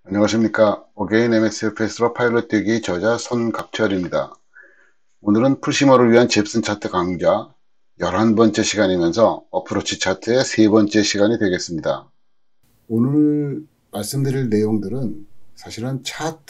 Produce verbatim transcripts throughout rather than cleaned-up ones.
안녕하십니까. 어게인 엠에스 패스로 파일럿 뛰기 저자 손갑철입니다. 오늘은 풀시머를 위한 잽슨 차트 강좌 열한 번째 시간이면서 어프로치 차트의 세 번째 시간이 되겠습니다. 오늘 말씀드릴 내용들은 사실은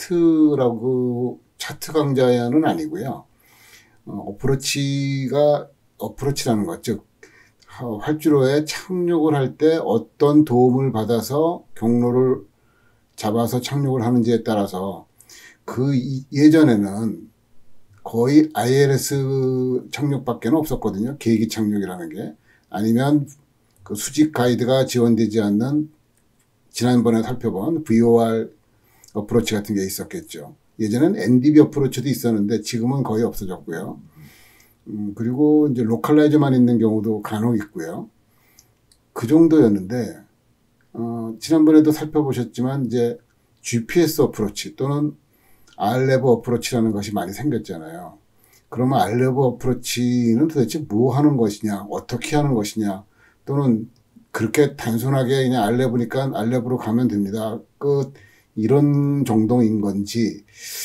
차트라고, 차트 강좌는 아니고요. 어, 어프로치가, 어프로치라는 것, 즉, 활주로에 착륙을 할 때 어떤 도움을 받아서 경로를 잡아서 착륙을 하는지에 따라서 그 예전에는 거의 아이엘에스 착륙밖에 없었거든요. 계기 착륙이라는 게. 아니면 그 수직 가이드가 지원되지 않는 지난번에 살펴본 브이오알 어프로치 같은 게 있었겠죠. 예전엔 엔디비 어프로치도 있었는데 지금은 거의 없어졌고요. 음, 그리고 이제 로컬라이저만 있는 경우도 간혹 있고요. 그 정도였는데 어, 지난번에도 살펴보셨지만 이제 지피에스 어프로치 또는 알레브 어프로치라는 것이 많이 생겼잖아요. 그러면 알레브 어프로치는 도대체 뭐 하는 것이냐, 어떻게 하는 것이냐, 또는 그렇게 단순하게 그냥 알레브니까 알레브로 가면 됩니다. 끝. 이런 정도인 건지,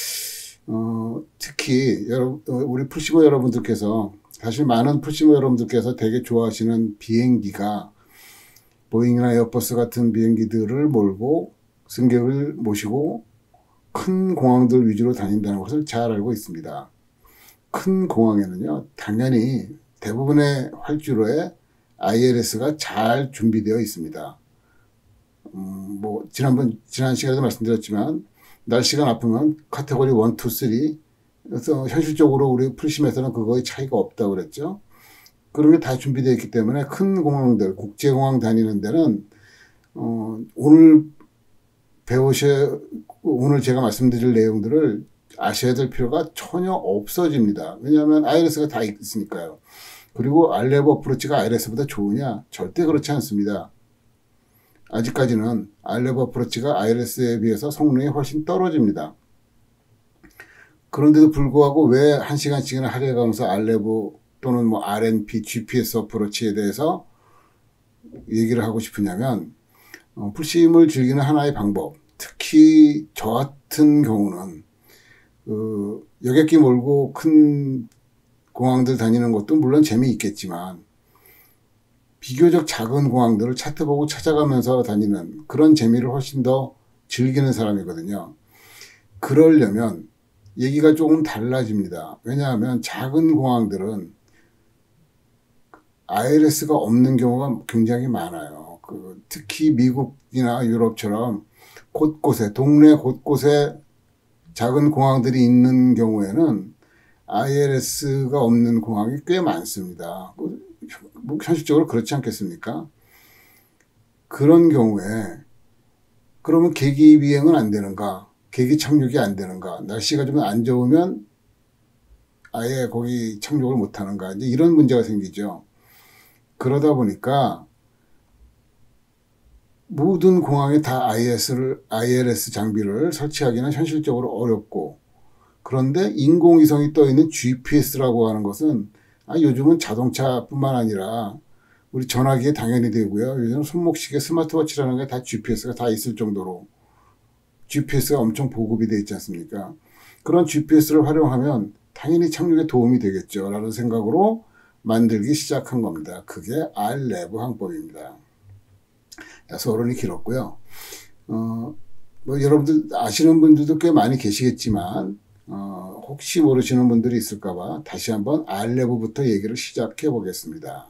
어, 특히 여러, 우리 풀시머 여러분들께서 사실 많은 풀시머 여러분들께서 되게 좋아하시는 비행기가 보잉이나 에어버스 같은 비행기들을 몰고 승객을 모시고 큰 공항들 위주로 다닌다는 것을 잘 알고 있습니다. 큰 공항에는요, 당연히 대부분의 활주로에 아이엘에스가 잘 준비되어 있습니다. 음, 뭐, 지난번, 지난 시간에도 말씀드렸지만, 날씨가 나쁘면 카테고리 일, 이, 삼, 그래서 현실적으로 우리 풀심에서는 그거의 차이가 없다고 그랬죠. 그런 게 다 준비되어 있기 때문에 큰 공항들, 국제공항 다니는 데는, 어, 오늘 배우셔, 오늘 제가 말씀드릴 내용들을 아셔야 될 필요가 전혀 없어집니다. 왜냐하면 아이엘에스가 다 있으니까요. 그리고 알레브 어프로치가 아이엘에스보다 좋으냐? 절대 그렇지 않습니다. 아직까지는 알레브 어프로치가 아이엘에스에 비해서 성능이 훨씬 떨어집니다. 그런데도 불구하고 왜 한 시간씩이나 할애가면서 알레브 또는 뭐 알엔피, 지피에스 어프로치에 대해서 얘기를 하고 싶으냐면, 어, 풀심을 즐기는 하나의 방법, 특히 저 같은 경우는 그 여객기 몰고 큰 공항들 다니는 것도 물론 재미있겠지만 비교적 작은 공항들을 차트 보고 찾아가면서 다니는 그런 재미를 훨씬 더 즐기는 사람이거든요. 그러려면 얘기가 조금 달라집니다. 왜냐하면 작은 공항들은 아이엘에스가 없는 경우가 굉장히 많아요. 그 특히 미국이나 유럽처럼 곳곳에, 동네 곳곳에 작은 공항들이 있는 경우에는 아이엘에스가 없는 공항이 꽤 많습니다. 뭐 현실적으로 그렇지 않겠습니까? 그런 경우에 그러면 계기 비행은 안 되는가? 계기 착륙이 안 되는가? 날씨가 좀 안 좋으면 아예 거기 착륙을 못 하는가? 이제 이런 문제가 생기죠. 그러다 보니까 모든 공항에 다 아이에스를, 아이엘에스 장비를 설치하기는 현실적으로 어렵고, 그런데 인공위성이 떠 있는 지피에스라고 하는 것은 아, 요즘은 자동차뿐만 아니라 우리 전화기에 당연히 되고요. 요즘 손목시계 스마트워치라는 게 다 지피에스가 다 있을 정도로 지피에스가 엄청 보급이 되어 있지 않습니까? 그런 지피에스를 활용하면 당연히 착륙에 도움이 되겠죠. 라는 생각으로 만들기 시작한 겁니다. 그게 알레브 항법입니다. 서론이 길었고요. 어, 뭐 여러분들 아시는 분들도 꽤 많이 계시겠지만 어, 혹시 모르시는 분들이 있을까봐 다시 한번 알레브부터 얘기를 시작해 보겠습니다.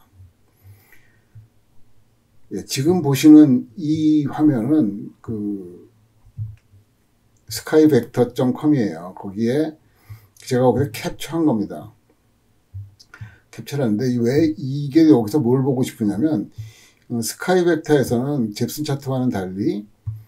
예, 지금 보시는 이 화면은 그 스카이벡터 닷 컴이에요. 거기에 제가 거기서 캡처한 겁니다. 캡처를 하는데 왜 이게 여기서 뭘 보고 싶으냐면 어, 스카이벡터에서는 잽슨 차트와는 달리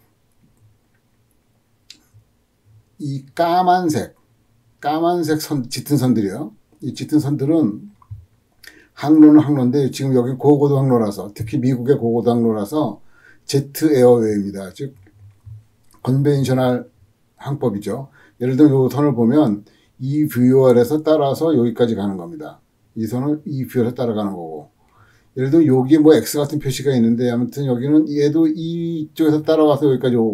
이 까만색, 까만색 선, 짙은 선들이요. 이 짙은 선들은 항로는 항로인데 지금 여기 고고도 항로라서 특히 미국의 고고도 항로라서 제트 에어웨이입니다. 즉 컨벤셔널 항법이죠. 예를 들면 이 선을 보면 이 브이오알에서 따라서 여기까지 가는 겁니다. 이 선을 이 브이오알에서 따라가는 거고. 예를 들면 여기 뭐 X 같은 표시가 있는데 아무튼 여기는 얘도 이쪽에서 따라와서 여기까지 오고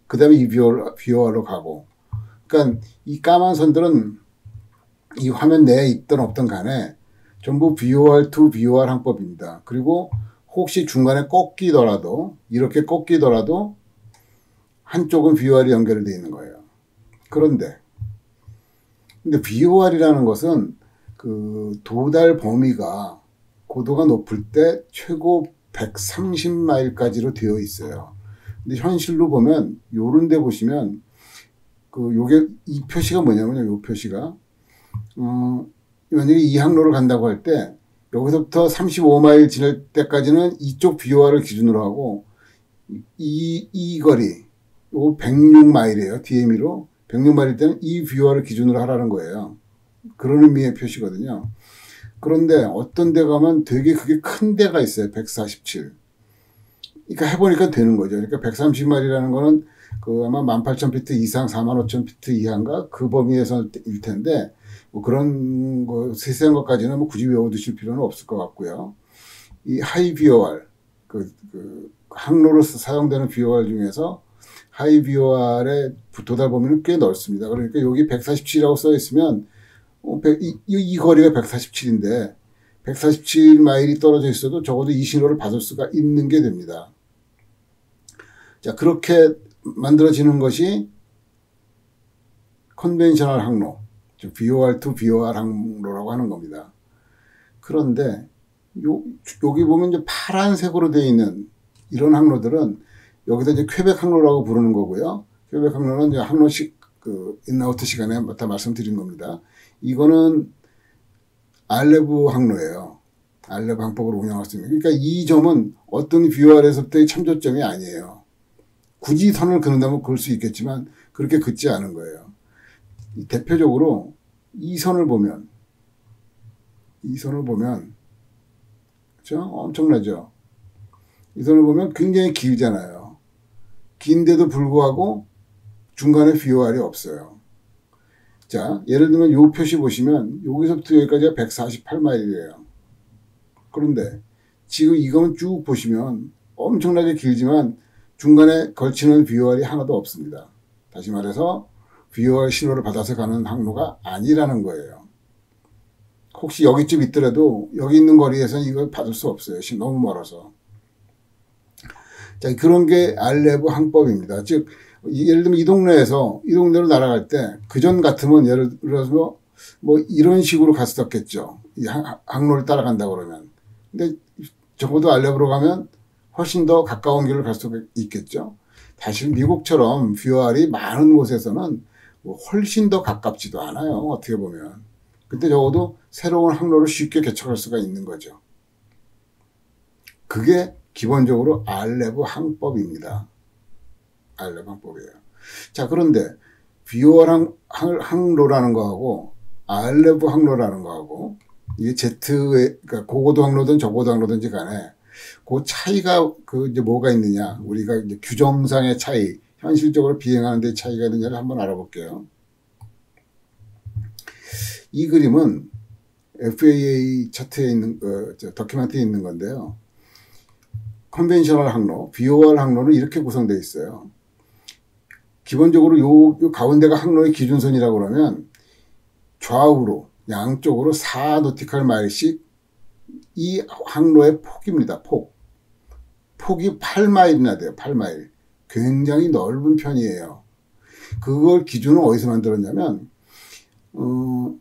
그 다음에 이 브이오알로 가고. 그러니까 이 까만 선들은 이 화면 내에 있든 없든 간에 전부 브이오알 투 브이오알 항법입니다. 그리고 혹시 중간에 꺾이더라도, 이렇게 꺾이더라도 한쪽은 브이오알이 연결되어 있는 거예요. 그런데, 근데 브이오알이라는 것은 그 도달 범위가 고도가 높을 때 최고 백삼십 마일까지로 되어 있어요. 근데 현실로 보면 요런 데 보시면 그 요게 이 표시가 뭐냐면요. 요 표시가 어 만약에 이 항로를 간다고 할 때 여기서부터 삼십오 마일 지날 때까지는 이쪽 브이오알을 기준으로 하고 이, 이 거리 요 백육 마일이에요. 디엠이로 백육 마일일 때는 이 브이오알을 기준으로 하라는 거예요. 그런 의미의 표시거든요. 그런데 어떤 데 가면 되게 그게 큰 데가 있어요. 백사십칠. 그러니까 해보니까 되는 거죠. 그러니까 백삼십 마일이라는 거는 그 아마 만 팔천 피트 이상 사만 오천 피트 이하인가 그 범위에서일 텐데 뭐 그런 거 세세한 것까지는 뭐 굳이 외워두실 필요는 없을 것 같고요. 이 하이 브이오알 그, 그 항로로 사용되는 브이오알 중에서 하이 브이오알의 도달 범위는 꽤 넓습니다. 그러니까 여기 백사십칠이라고 써 있으면 어, 이, 이 거리가 백사십칠인데 백사십칠 마일이 떨어져 있어도 적어도 이 신호를 받을 수가 있는 게 됩니다. 자, 그렇게 만들어지는 것이 컨벤셔널 항로, 즉 브이오알 투 브이오알 항로라고 하는 겁니다. 그런데 요, 여기 보면 이제 파란색으로 되어 있는 이런 항로들은 여기다 이제 퀘벡 항로라고 부르는 거고요. 퀘벡 항로는 이제 항로식 그 인아우트 시간에 다 말씀드린 겁니다. 이거는 알레브 항로예요. 알레브 항법으로 운영할 수 있는. 그러니까 이 점은 어떤 브이오알에서부터의 참조점이 아니에요. 굳이 선을 그는다면 그럴 수 있겠지만 그렇게 긋지 않은 거예요. 대표적으로 이 선을 보면 이 선을 보면 그렇죠? 엄청나죠? 이 선을 보면 굉장히 길잖아요. 긴데도 불구하고 중간에 브이오알이 없어요. 자, 예를 들면 요 표시 보시면 여기서부터 여기까지가 백사십팔 마일이에요. 그런데 지금 이거는 쭉 보시면 엄청나게 길지만 중간에 걸치는 브이오알이 하나도 없습니다. 다시 말해서 브이오알 신호를 받아서 가는 항로가 아니라는 거예요. 혹시 여기쯤 있더라도 여기 있는 거리에서는 이걸 받을 수 없어요. 너무 멀어서. 자, 그런 게 알레브 항법입니다. 즉 예를 들면 이 동네에서 이 동네로 날아갈 때 그전 같으면 예를 들어서 뭐 이런 식으로 갔었겠죠. 이 항로를 따라간다 그러면. 근데 적어도 알레브로 가면 훨씬 더 가까운 길을 갈 수 있겠죠. 사실 미국처럼 브이오알이 많은 곳에서는 뭐 훨씬 더 가깝지도 않아요. 어떻게 보면. 근데 적어도 새로운 항로를 쉽게 개척할 수가 있는 거죠. 그게 기본적으로 알레브 항법입니다. 알레브 항법이에요. 자, 그런데 브이오알 항, 항, 항로라는 거하고 알레브 항로라는 거하고 이게 Z의 그러니까 고고도 항로든 저고도 항로든지 간에 그 차이가 그 이제 뭐가 있느냐, 우리가 이제 규정상의 차이, 현실적으로 비행하는 데 차이가 있느냐를 한번 알아볼게요. 이 그림은 에프에이에이 차트에 있는 어, 저 다큐멘터리에 있는 건데요. 컨벤셔널 항로, 브이오알 항로는 이렇게 구성되어 있어요. 기본적으로 요, 요 가운데가 항로의 기준선이라고 그러면 좌우로 양쪽으로 사 노티컬 마일씩 이 항로의 폭입니다. 폭. 폭이 팔 마일이나 돼요. 팔 마일. 굉장히 넓은 편이에요. 그걸 기준으로 어디서 만들었냐면 어,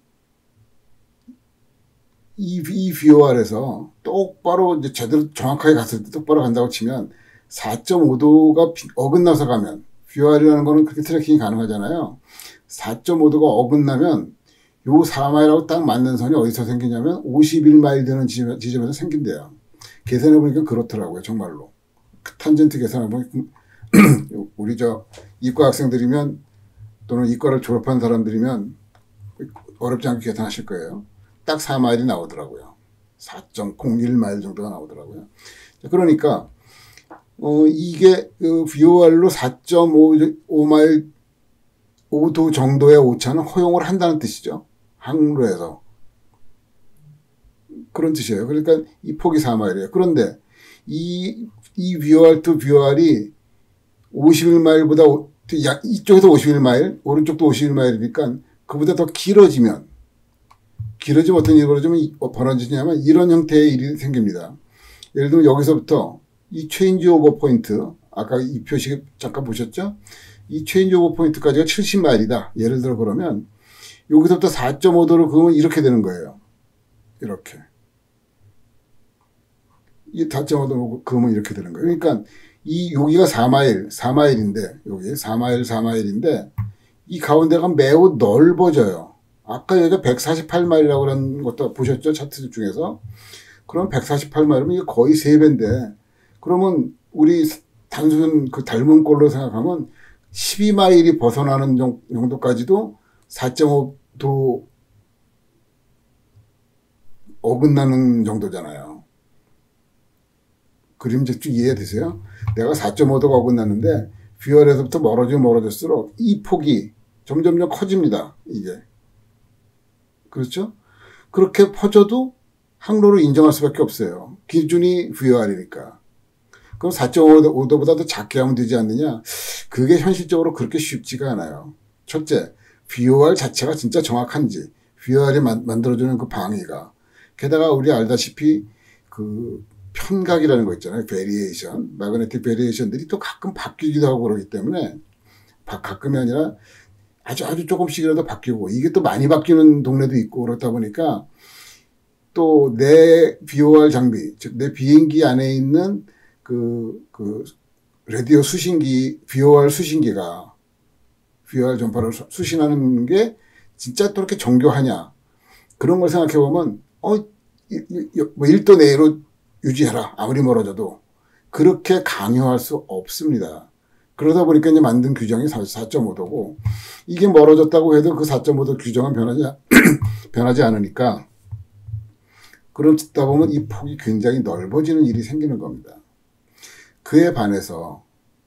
이, 이 브이오알에서 똑바로 이제 제대로 정확하게 갔을 때 똑바로 간다고 치면 사 점 오 도가 어긋나서 가면 브이오알이라는 거는 그렇게 트래킹이 가능하잖아요. 사 점 오 도가 어긋나면 요 사 마일하고 딱 맞는 선이 어디서 생기냐면 오십일 마일 되는 지점, 지점에서 생긴대요. 계산해보니까 그렇더라고요. 정말로. 탄젠트 계산해보니까 우리 저 이과 학생들이면 또는 이과를 졸업한 사람들이면 어렵지 않게 계산하실 거예요. 딱 사 마일이 나오더라고요. 사 점 공일 마일 정도가 나오더라고요. 그러니까 어 이게 그 브이오알로 사 점 오 마일 오 도 정도의 오차는 허용을 한다는 뜻이죠. 항로에서. 그런 뜻이에요. 그러니까 이 폭이 사 마일이에요. 그런데 이, 이 브이오알 투 브이오알이 오십일 마일보다 이쪽에서 오십일 마일, 오른쪽도 오십일 마일이니까 그보다 더 길어지면, 길어지면 어떤 일이 벌어지면, 벌어지냐면 이런 형태의 일이 생깁니다. 예를 들면 여기서부터 이 체인지 오버 포인트, 아까 이 표시 잠깐 보셨죠? 이 체인지 오버 포인트까지가 칠십 마일이다. 예를 들어 그러면 여기서부터 사 점 오 도를 그으면 이렇게 되는 거예요. 이렇게. 이 사 점 오 도 그으면 이렇게 되는 거예요. 그러니까 이 여기가 사 마일, 사 마일인데 여기 사 마일, 사 마일인데 이 가운데가 매우 넓어져요. 아까 여기가 백사십팔 마일이라고 하는 것도 보셨죠? 차트 중에서. 그럼 백사십팔 마일이면 이게 거의 세 배인데 그러면 우리 단순 그 닮은 꼴로 생각하면 십이 마일이 벗어나는 정도까지도 사 점 오 도 어긋나는 정도잖아요. 그림 쭉 이해되세요? 내가 사 점 오 도가 어긋났는데 뷰어에서부터 멀어지고 멀어질수록 이 폭이 점점점 커집니다. 이게. 그렇죠? 그렇게 퍼져도 항로를 인정할 수밖에 없어요. 기준이 뷰어이니까. 그럼 사 점 오 도보다 더 작게 하면 되지 않느냐? 그게 현실적으로 그렇게 쉽지가 않아요. 첫째, 뷰어 자체가 진짜 정확한지, 뷰어이 만들어주는 그 방위가. 게다가 우리 알다시피 그 편각이라는 거 있잖아요. 베리에이션, 매그네틱 베리에이션들이 또 가끔 바뀌기도 하고 그러기 때문에 가끔이 아니라 아주 아주 조금씩이라도 바뀌고 이게 또 많이 바뀌는 동네도 있고 그렇다 보니까 또 내 비오알 장비, 즉 내 비행기 안에 있는 그, 그 라디오 수신기, 비오알 수신기가 비오알 전파를 수신하는 게 진짜 또 이렇게 정교하냐 그런 걸 생각해 보면 어, 뭐 일 도 내로 유지해라. 아무리 멀어져도. 그렇게 강요할 수 없습니다. 그러다 보니까 이제 만든 규정이 사 점 오 도고, 이게 멀어졌다고 해도 그 사 점 오 도 규정은 변하지, 변하지 않으니까, 그러다 보면 이 폭이 굉장히 넓어지는 일이 생기는 겁니다. 그에 반해서,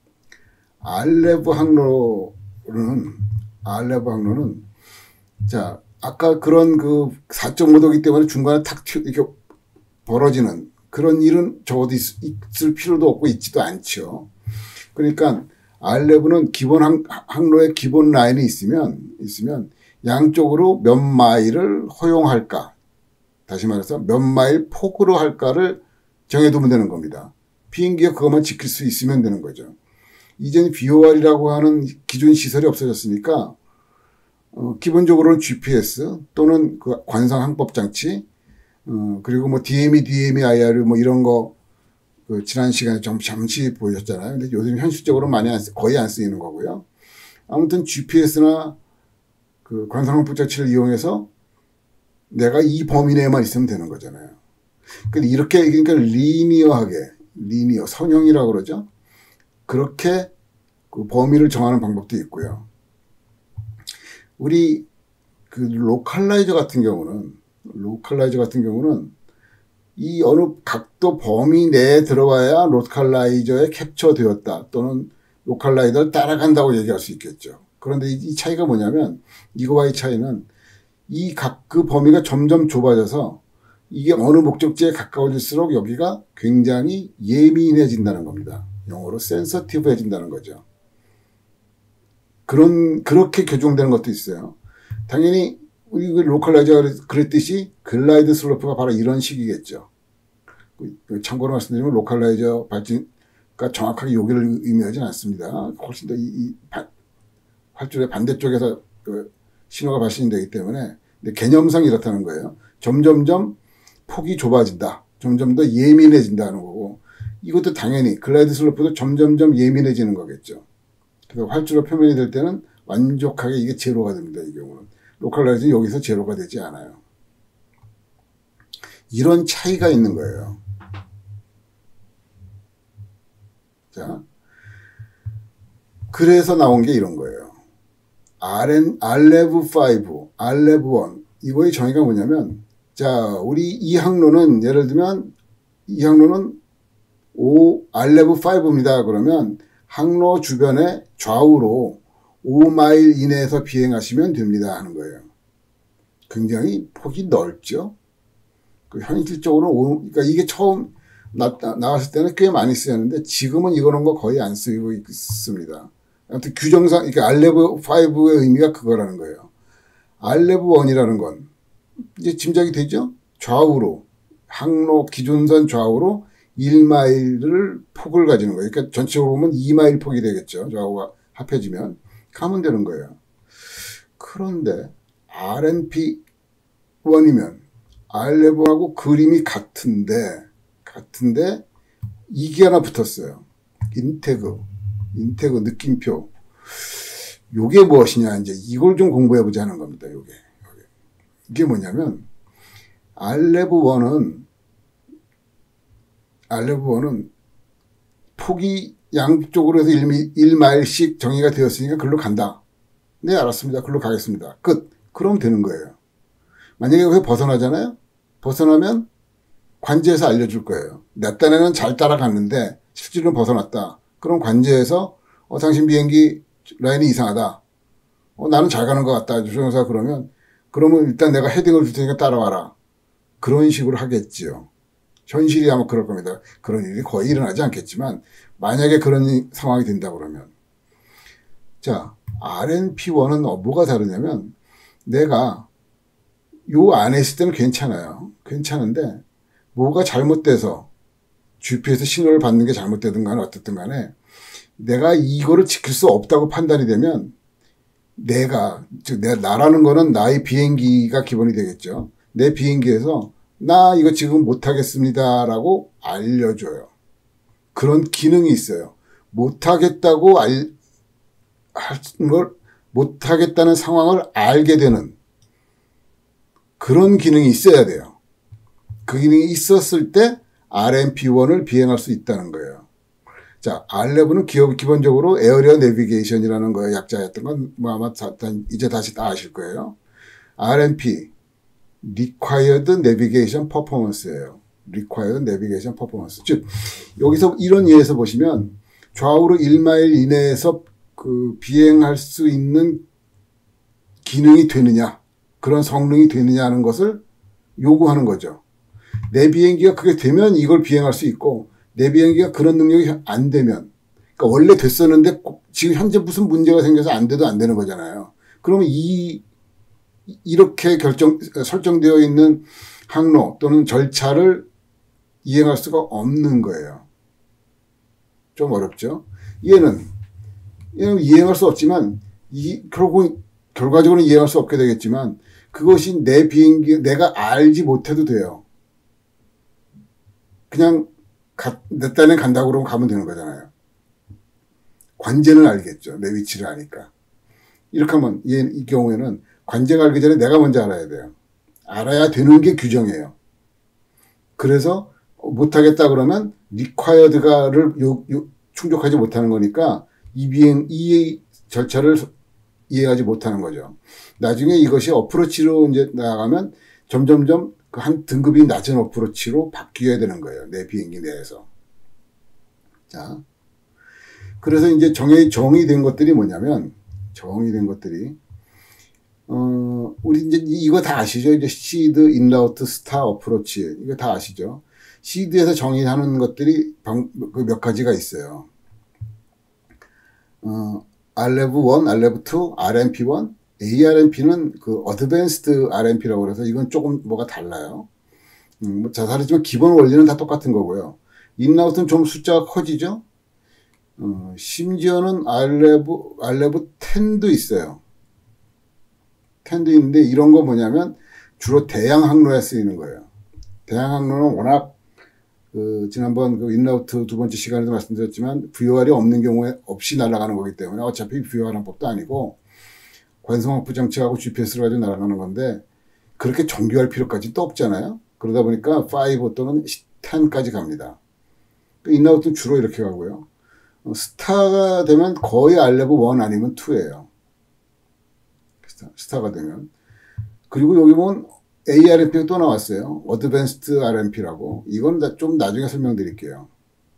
알레브 항로는, 알레브 항로는, 자, 아까 그런 그 사 점 오 도이기 때문에 중간에 탁 튀, 이렇게 벌어지는 그런 일은 적어도 있, 있을 필요도 없고 있지도 않죠. 그러니까 알레브는 기본 항, 항로의 기본 라인이 있으면 있으면 양쪽으로 몇 마일을 허용할까, 다시 말해서 몇 마일 폭으로 할까를 정해두면 되는 겁니다. 비행기가 그것만 지킬 수 있으면 되는 거죠. 이제는 비오알이라고 하는 기존 시설이 없어졌으니까 어, 기본적으로는 지피에스 또는 그 관상 항법 장치, 어, 그리고 뭐 디엠이, 디엠이, 아이알 뭐 이런 거, 그 지난 시간에 좀 잠시 보였잖아요. 근데 요즘 현실적으로 많이 안 쓰, 거의 안 쓰이는 거고요. 아무튼 지피에스나 그 관상 항법 장치를 이용해서 내가 이 범위 내에만 있으면 되는 거잖아요. 그러니까 이렇게, 그러니까 리니어하게, 리니어, 선형이라고 그러죠. 그렇게 그 범위를 정하는 방법도 있고요. 우리 그 로컬라이저 같은 경우는 로컬라이저 같은 경우는 이 어느 각도 범위 내에 들어와야 로컬라이저에 캡처되었다 또는 로컬라이저를 따라간다고 얘기할 수 있겠죠. 그런데 이 차이가 뭐냐면 이거와의 차이는 이 각 그 범위가 점점 좁아져서 이게 어느 목적지에 가까워질수록 여기가 굉장히 예민해진다는 겁니다. 영어로 센서티브해진다는 거죠. 그런 그렇게 교정되는 것도 있어요. 당연히 우리 로컬라이저가 그랬듯이 글라이드 슬로프가 바로 이런 식이겠죠. 참고로 말씀드리면 로컬라이저 발진가 정확하게 여기를 의미하지는 않습니다. 훨씬 더 이, 이 활줄의 반대쪽에서 그 신호가 발신되기 때문에 근데 개념상 이렇다는 거예요. 점점점 폭이 좁아진다. 점점 더 예민해진다는 거고 이것도 당연히 글라이드 슬로프도 점점점 예민해지는 거겠죠. 그래서 활주로 표면이 될 때는 완벽하게 이게 제로가 됩니다. 이 경우는. 로컬라이즈는 여기서 제로가 되지 않아요. 이런 차이가 있는 거예요. 자, 그래서 나온 게 이런 거예요. 알엔, 알레브 오, 알레브 일. 이거의 정의가 뭐냐면, 자, 우리 이 항로는, 예를 들면, 이 항로는 오, 알레브 오입니다. 그러면, 항로 주변에 좌우로 오 마일 이내에서 비행하시면 됩니다 하는 거예요. 굉장히 폭이 넓죠. 그 현실적으로 오, 그러니까 이게 처음 나, 나왔을 때는 꽤 많이 쓰였는데 지금은 이런 거 거의 안 쓰이고 있습니다. 아무튼 규정상, 이게 알레브 오의 의미가 그거라는 거예요. 알레브 일이라는 건, 이제 짐작이 되죠? 좌우로, 항로 기준선 좌우로 일 마일을 폭을 가지는 거예요. 그러니까 전체적으로 보면 이 마일 폭이 되겠죠. 좌우가 합해지면. 가면 되는 거예요. 그런데 알엔피 일이면 알레브하고 그림이 같은데, 같은데, 이게 하나 붙었어요. 인테그. 인테그 느낌표. 요게 무엇이냐, 이제 이걸 좀 공부해보자 하는 겁니다, 요게. 요게. 이게 뭐냐면, 알레브 일은, 알레브 일은 폭이 양쪽으로 해서 일 마일씩 정의가 되었으니까 글로 간다. 네, 알았습니다. 글로 가겠습니다. 끝. 그럼 되는 거예요. 만약에 여기서 벗어나잖아요? 벗어나면 관제에서 알려줄 거예요. 내 딴에는 잘 따라갔는데 실제로는 벗어났다. 그럼 관제에서 어, 당신 비행기 라인이 이상하다. 어, 나는 잘 가는 것 같다. 조종사 그러면 그러면 일단 내가 헤딩을 줄 테니까 따라와라. 그런 식으로 하겠지요. 현실이 아마 그럴 겁니다. 그런 일이 거의 일어나지 않겠지만 만약에 그런 상황이 된다 그러면 자, 알엔피 일은 뭐가 다르냐면 내가 요 안에 있을 때는 괜찮아요. 괜찮은데 뭐가 잘못돼서 지피에스 신호를 받는 게 잘못되든 간에 어떻든 간에 내가 이거를 지킬 수 없다고 판단이 되면 내가, 즉, 내, 나라는 거는 나의 비행기가 기본이 되겠죠. 내 비행기에서 나 이거 지금 못하겠습니다라고 알려줘요. 그런 기능이 있어요. 못하겠다고 알, 하는 걸, 못하겠다는 상황을 알게 되는 그런 기능이 있어야 돼요. 그 기능이 있었을 때 알엔피 일을 비행할 수 있다는 거예요. 자, 알레브는 기업, 기본적으로 에어리어 내비게이션이라는 거에 약자였던 건 뭐 아마 다, 이제 다시 다 아실 거예요. 알엔피, Required Navigation Performance예요. Required Navigation Performance. 즉, 여기서 이런 예에서 보시면 좌우로 일 마일 이내에서 그 비행할 수 있는 기능이 되느냐, 그런 성능이 되느냐 하는 것을 요구하는 거죠. 내 비행기가 그게 되면 이걸 비행할 수 있고, 내 비행기가 그런 능력이 안 되면, 그러니까 원래 됐었는데 지금 현재 무슨 문제가 생겨서 안 돼도 안 되는 거잖아요. 그러면 이, 이렇게 결정, 설정되어 있는 항로 또는 절차를 이행할 수가 없는 거예요. 좀 어렵죠? 얘는, 얘는 이행할 수 없지만, 이, 결국, 결과적으로는 이행할 수 없게 되겠지만, 그것이 내 비행기, 내가 알지 못해도 돼요. 그냥, 가, 내 딴에 간다고 그러면 가면 되는 거잖아요. 관제는 알겠죠. 내 위치를 아니까. 이렇게 하면, 이, 이 경우에는 관제가 알기 전에 내가 먼저 알아야 돼요. 알아야 되는 게 규정이에요. 그래서 못하겠다 그러면 required가를 요, 요, 충족하지 못하는 거니까 이 비행, 이 절차를 이해하지 못하는 거죠. 나중에 이것이 어프로치로 이제 나가면 점점점 그 한 등급이 낮은 어프로치로 바뀌어야 되는 거예요. 내 비행기 내에서. 자. 그래서 이제 정의, 정의된 것들이 뭐냐면, 정의된 것들이, 어, 우리 이제 이거 다 아시죠? 이제 시드, 인라우트, 스타, 어프로치. 이거 다 아시죠? 시드에서 정의하는 것들이 그 몇 가지가 있어요. 어, 알레브 일, 알레브 이, 알엔피 일, 에이알엔피는 그 어드밴스드 알엔피라고 그래서 이건 조금 뭐가 달라요. 음, 뭐 자살이지만 기본 원리는 다 똑같은 거고요. 인라우트는 좀 숫자가 커지죠. 어, 심지어는 알레브 알레브 십도 있어요. 십도 있는데 이런 거 뭐냐면 주로 대양 항로에 쓰이는 거예요. 대양 항로는 워낙 그 지난번 그 인라우트 두 번째 시간에도 말씀드렸지만 브이오알이 없는 경우에 없이 날아가는 거기 때문에 어차피 브이오알 항법도 아니고 관성확보 장치하고 지피에스를 가지고 날아가는 건데 그렇게 정교할 필요까지 또 없잖아요. 그러다 보니까 오 또는 십까지 갑니다. 인라우트는 주로 이렇게 가고요. 스타가 되면 거의 알레브 일 아니면 이예요. 스타, 스타가 되면. 그리고 여기 보면 에이알엔피가 또 나왔어요. 어드밴스드 알엔피라고. 이건 좀 나중에 설명드릴게요.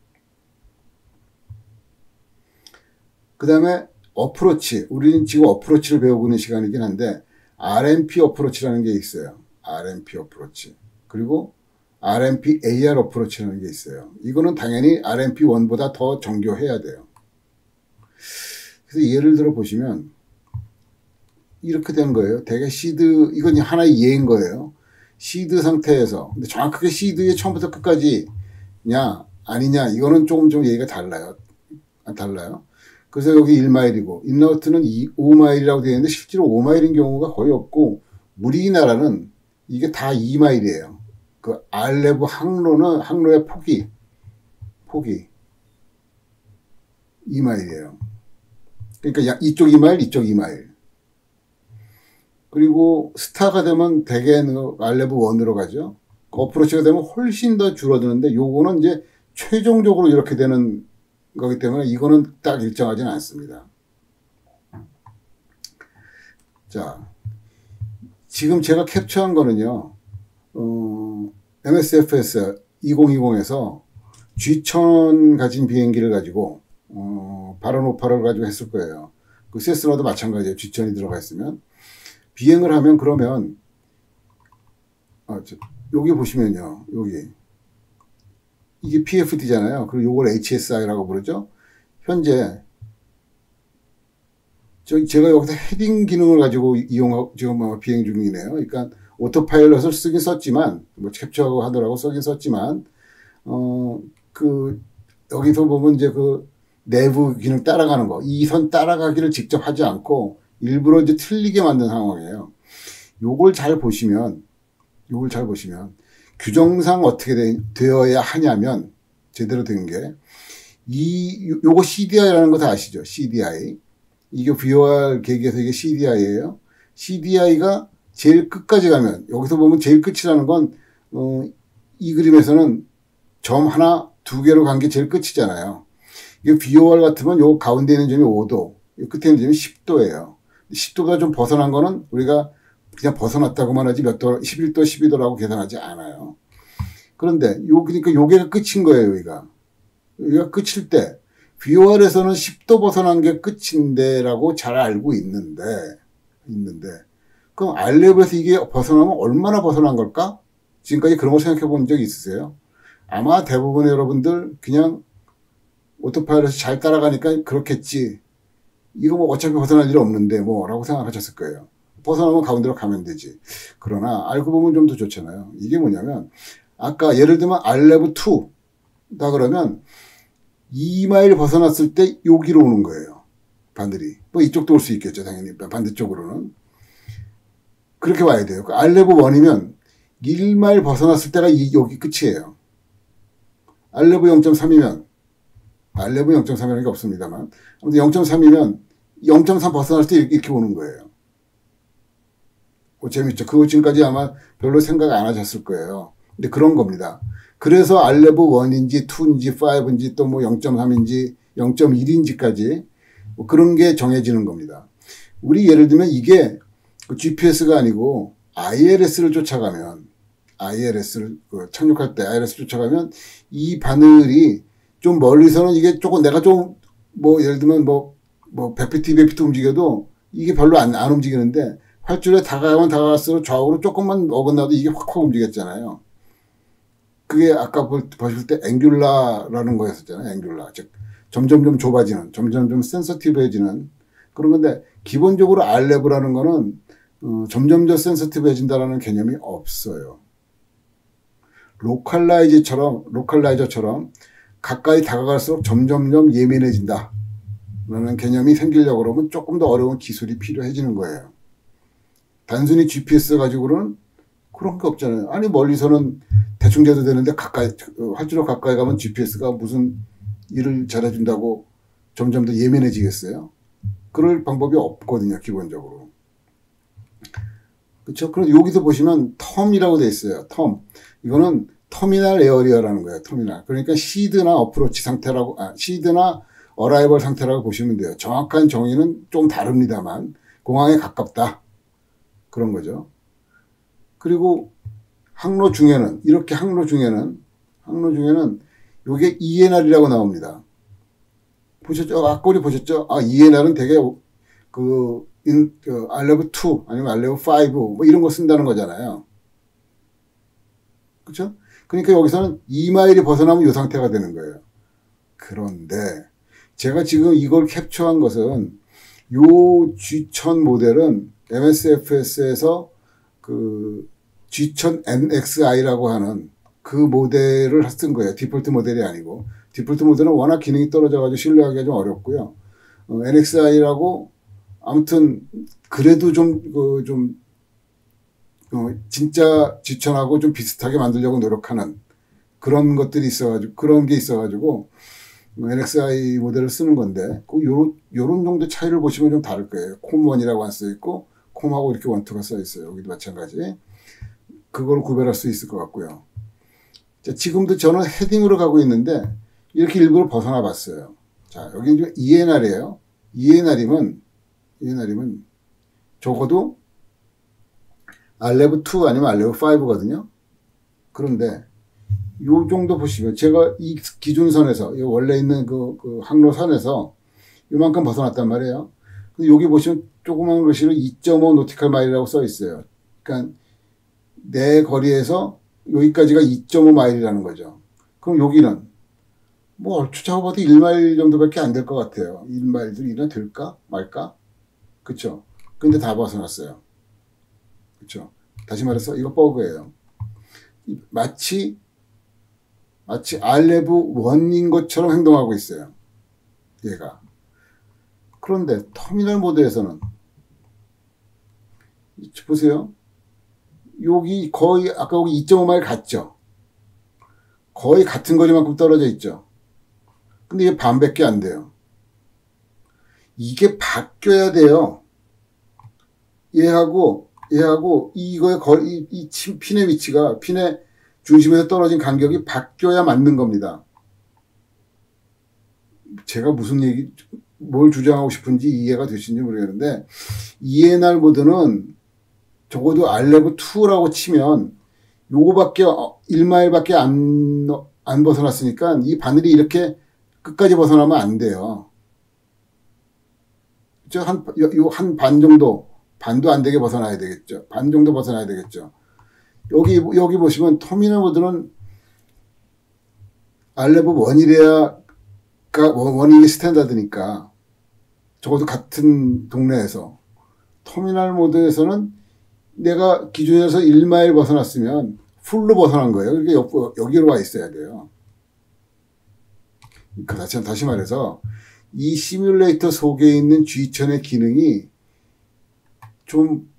그 다음에 어프로치. 우리는 지금 어프로치를 배우고 있는 시간이긴 한데 알엔피 어프로치라는 게 있어요. 알엔피 어프로치. 그리고 알엔피 에이알 어프로치라는 게 있어요. 이거는 당연히 알엔피 일보다 더 정교해야 돼요. 그래서 예를 들어 보시면 이렇게 된 거예요. 대개 시드, 이건 하나의 예인 거예요. 시드 상태에서, 근데 정확하게 시드의 처음부터 끝까지냐 아니냐 이거는 조금 좀 얘기가 달라요. 달라요. 그래서 여기 일 마일이고 인라우트는 오 마일이라고 되어 있는데 실제로 오 마일인 경우가 거의 없고, 우리나라는 이게 다 이 마일이에요. 그 알레브 항로는 항로의 폭이 폭이 이 마일이에요. 그러니까 이쪽 이 마일, 이쪽 이 마일. 그리고 스타가 되면 대개는 알레브 일으로 가죠. 어프로치가 되면 훨씬 더 줄어드는데 요거는 이제 최종적으로 이렇게 되는 거기 때문에 이거는 딱 일정하지는 않습니다. 자, 지금 제가 캡처한 거는요, 어, 엠에스에프에스 이천이십에서 지 천 가진 비행기를 가지고, 어, 바라노파를 가지고 했을 거예요. 그 세스나도 마찬가지예요. 지 천이 들어가 있으면. 비행을 하면 그러면, 아, 저, 여기 보시면요, 여기. 이게 피에프디잖아요. 그리고 요걸 에이치에스아이라고 부르죠. 현재, 저, 제가 여기서 헤딩 기능을 가지고 이용하고, 지금 비행 중이네요. 그러니까, 오토파일럿을 쓰긴 썼지만, 뭐 캡처하고 하더라고 쓰긴 썼지만, 어, 그, 여기서 보면 이제 그, 내부 기능 따라가는 거, 이 선 따라가기를 직접 하지 않고, 일부러 이제 틀리게 만든 상황이에요. 요걸 잘 보시면, 요걸 잘 보시면, 규정상 어떻게 되, 되어야 하냐면, 제대로 된 게, 이, 요거 씨디아이라는 거 다 아시죠? 씨디아이. 이게 브이오알 계기에서 이게 씨디아이예요. 씨디아이가 제일 끝까지 가면, 여기서 보면 제일 끝이라는 건, 어, 이 그림에서는 점 하나, 두 개로 간 게 제일 끝이잖아요. 이게 브이오알 같으면 요 가운데 있는 점이 오 도, 요 끝에 있는 점이 십 도예요. 십 도가 좀 벗어난 거는 우리가 그냥 벗어났다고만 하지 몇 도, 십일 도, 십이 도라고 계산하지 않아요. 그런데 요, 그러니까 요게 끝인 거예요, 여기가. 여기가 끝일 때, 브이오알에서는 십 도 벗어난 게 끝인데라고 잘 알고 있는데, 있는데, 그럼 알랩에서 이게 벗어나면 얼마나 벗어난 걸까? 지금까지 그런 거 생각해 본 적 있으세요? 아마 대부분의 여러분들 그냥 오토파일럿이 잘 따라가니까 그렇겠지. 이거 뭐 어차피 벗어날 일 없는데 뭐라고 생각하셨을 거예요. 벗어나면 가운데로 가면 되지. 그러나 알고 보면 좀 더 좋잖아요. 이게 뭐냐면 아까 예를 들면 알레브 이다 그러면 이 마일 벗어났을 때 여기로 오는 거예요. 반들이. 뭐 이쪽도 올 수 있겠죠. 당연히 반대쪽으로는. 그렇게 와야 돼요. 알레브 일이면 일 마일 벗어났을 때가 이, 여기 끝이에요. 알레브 영 점 삼이면 알레브 영 점 삼이라는 게 없습니다만 아무튼 영 점 삼이면 영 점 삼 벗어날 때 이렇게, 이렇게 오는 거예요. 뭐 재밌죠. 그거 지금까지 아마 별로 생각 안 하셨을 거예요. 근데 그런 겁니다. 그래서 알레브 일인지 이인지 오인지 또 뭐 영 점 삼인지 영 점 일인지까지 뭐 그런 게 정해지는 겁니다. 우리 예를 들면 이게 지피에스가 아니고 아이엘에스를 쫓아가면 아이엘에스를 그 착륙할 때 아이엘에스를 쫓아가면 이 바늘이 좀 멀리서는 이게 조금 내가 좀 뭐 예를 들면 뭐 뭐 백 피트 이백 피트 움직여도 이게 별로 안, 안 움직이는데 활주로에 다가가면 다가갈수록 좌우로 조금만 어긋나도 이게 확확 움직였잖아요. 그게 아까 보실 때 앵귤라라는 거였었잖아요. 앵귤라. 즉 점점점 좁아지는, 점점점 센서티브해지는 그런 건데 기본적으로 알레브라는 거는 어, 점점 더 센서티브해진다라는 개념이 없어요. 로컬라이저처럼 로컬라이저처럼 가까이 다가갈수록 점점점 예민해진다. 라는 개념이 생기려고 그러면 조금 더 어려운 기술이 필요해지는 거예요. 단순히 지피에스 가지고는 그런 게 없잖아요. 아니 멀리서는 대충 재도 되는데 가까이 활주로 가까이 가면 지피에스가 무슨 일을 잘해준다고 점점 더 예민해지겠어요? 그럴 방법이 없거든요. 기본적으로. 그렇죠? 그럼 여기서 보시면 텀이라고 돼 있어요. 텀. 이거는 터미널 에어리어라는 거예요. 터미널. 그러니까 시드나 어프로치 상태라고, 아, 시드나 어라이벌 상태라고 보시면 돼요. 정확한 정의는 좀 다릅니다만 공항에 가깝다. 그런 거죠. 그리고 항로 중에는 이렇게 항로 중에는 항로 중에는 요게 이엔알이라고 나옵니다. 보셨죠? 아까 우리 보셨죠? 아, 이엔알은 되게 그, 인, 그 알레브 이 아니면 알레브 오 뭐 이런 거 쓴다는 거잖아요. 그렇죠? 그러니까 여기서는 이 마일이 벗어나면 이 상태가 되는 거예요. 그런데 제가 지금 이걸 캡처한 것은 요 지 천 모델은 엠에스에프에스에서 그 지 천 엔엑스아이라고 하는 그 모델을 쓴 거예요. 디폴트 모델이 아니고. 디폴트 모델은 워낙 기능이 떨어져가지고 신뢰하기가 좀 어렵고요. 어, 엔엑스아이라고 아무튼 그래도 좀, 그, 좀, 어, 진짜 지 천하고 좀 비슷하게 만들려고 노력하는 그런 것들이 있어가지고, 그런 게 있어가지고, 엔엑스아이 모델을 쓰는 건데, 그 요런, 요런 정도 차이를 보시면 좀 다를 거예요. 콤원이라고 안 써있고, 콤하고 이렇게 원투가 써있어요. 여기도 마찬가지. 그걸 구별할 수 있을 것 같고요. 자, 지금도 저는 헤딩으로 가고 있는데, 이렇게 일부러 벗어나 봤어요. 자, 여기 이제 이엔알이에요. 이엔알이면, 이엔알이면 적어도 알레브 투 아니면 알레브 파이브거든요. 그런데 요 정도 보시면 제가 이 기준선에서 원래 있는 그, 그 항로선에서 요만큼 벗어났단 말이에요. 근데 여기 보시면 조그만 글씨로 이 점 오 노티컬 마일이라고 써 있어요. 그러니까 내 거리에서 여기까지가 이 점 오 마일이라는 거죠. 그럼 여기는 뭐 얼추 잡아봐도 일 마일 정도밖에 안 될 것 같아요. 일 마일도 이나 될까 말까? 그쵸? 근데 다 벗어났어요. 그쵸? 다시 말해서 이거 버그예요. 마치 마치 알레브 일인 것처럼 행동하고 있어요. 얘가. 그런데 터미널 모드에서는 보세요. 여기 거의 아까 여기 이 점 오 마일 같죠? 거의 같은 거리만큼 떨어져 있죠. 근데 이게 반밖에 안 돼요. 이게 바뀌어야 돼요. 얘하고 얘하고 이거의 거리, 이, 이 핀의 위치가 핀의 중심에서 떨어진 간격이 바뀌어야 맞는 겁니다. 제가 무슨 얘기, 뭘 주장하고 싶은지 이해가 되시는지 모르겠는데, 이엔알 모드는 적어도 알레브 투라고 치면 요거밖에 일 마일밖에 안, 안 벗어났으니까 이 바늘이 이렇게 끝까지 벗어나면 안 돼요. 저 한, 요 한 반 정도, 반도 안 되게 벗어나야 되겠죠. 반 정도 벗어나야 되겠죠. 여기, 여기 보시면 터미널 모드는 알레브 일이래야 원이 스탠다드니까 적어도 같은 동네에서 터미널 모드에서는 내가 기준에서 일 마일 벗어났으면 풀로 벗어난 거예요. 그러니까 여기로 와 있어야 돼요. 다시, 다시 말해서 이 시뮬레이터 속에 있는 지 천의 기능이 좀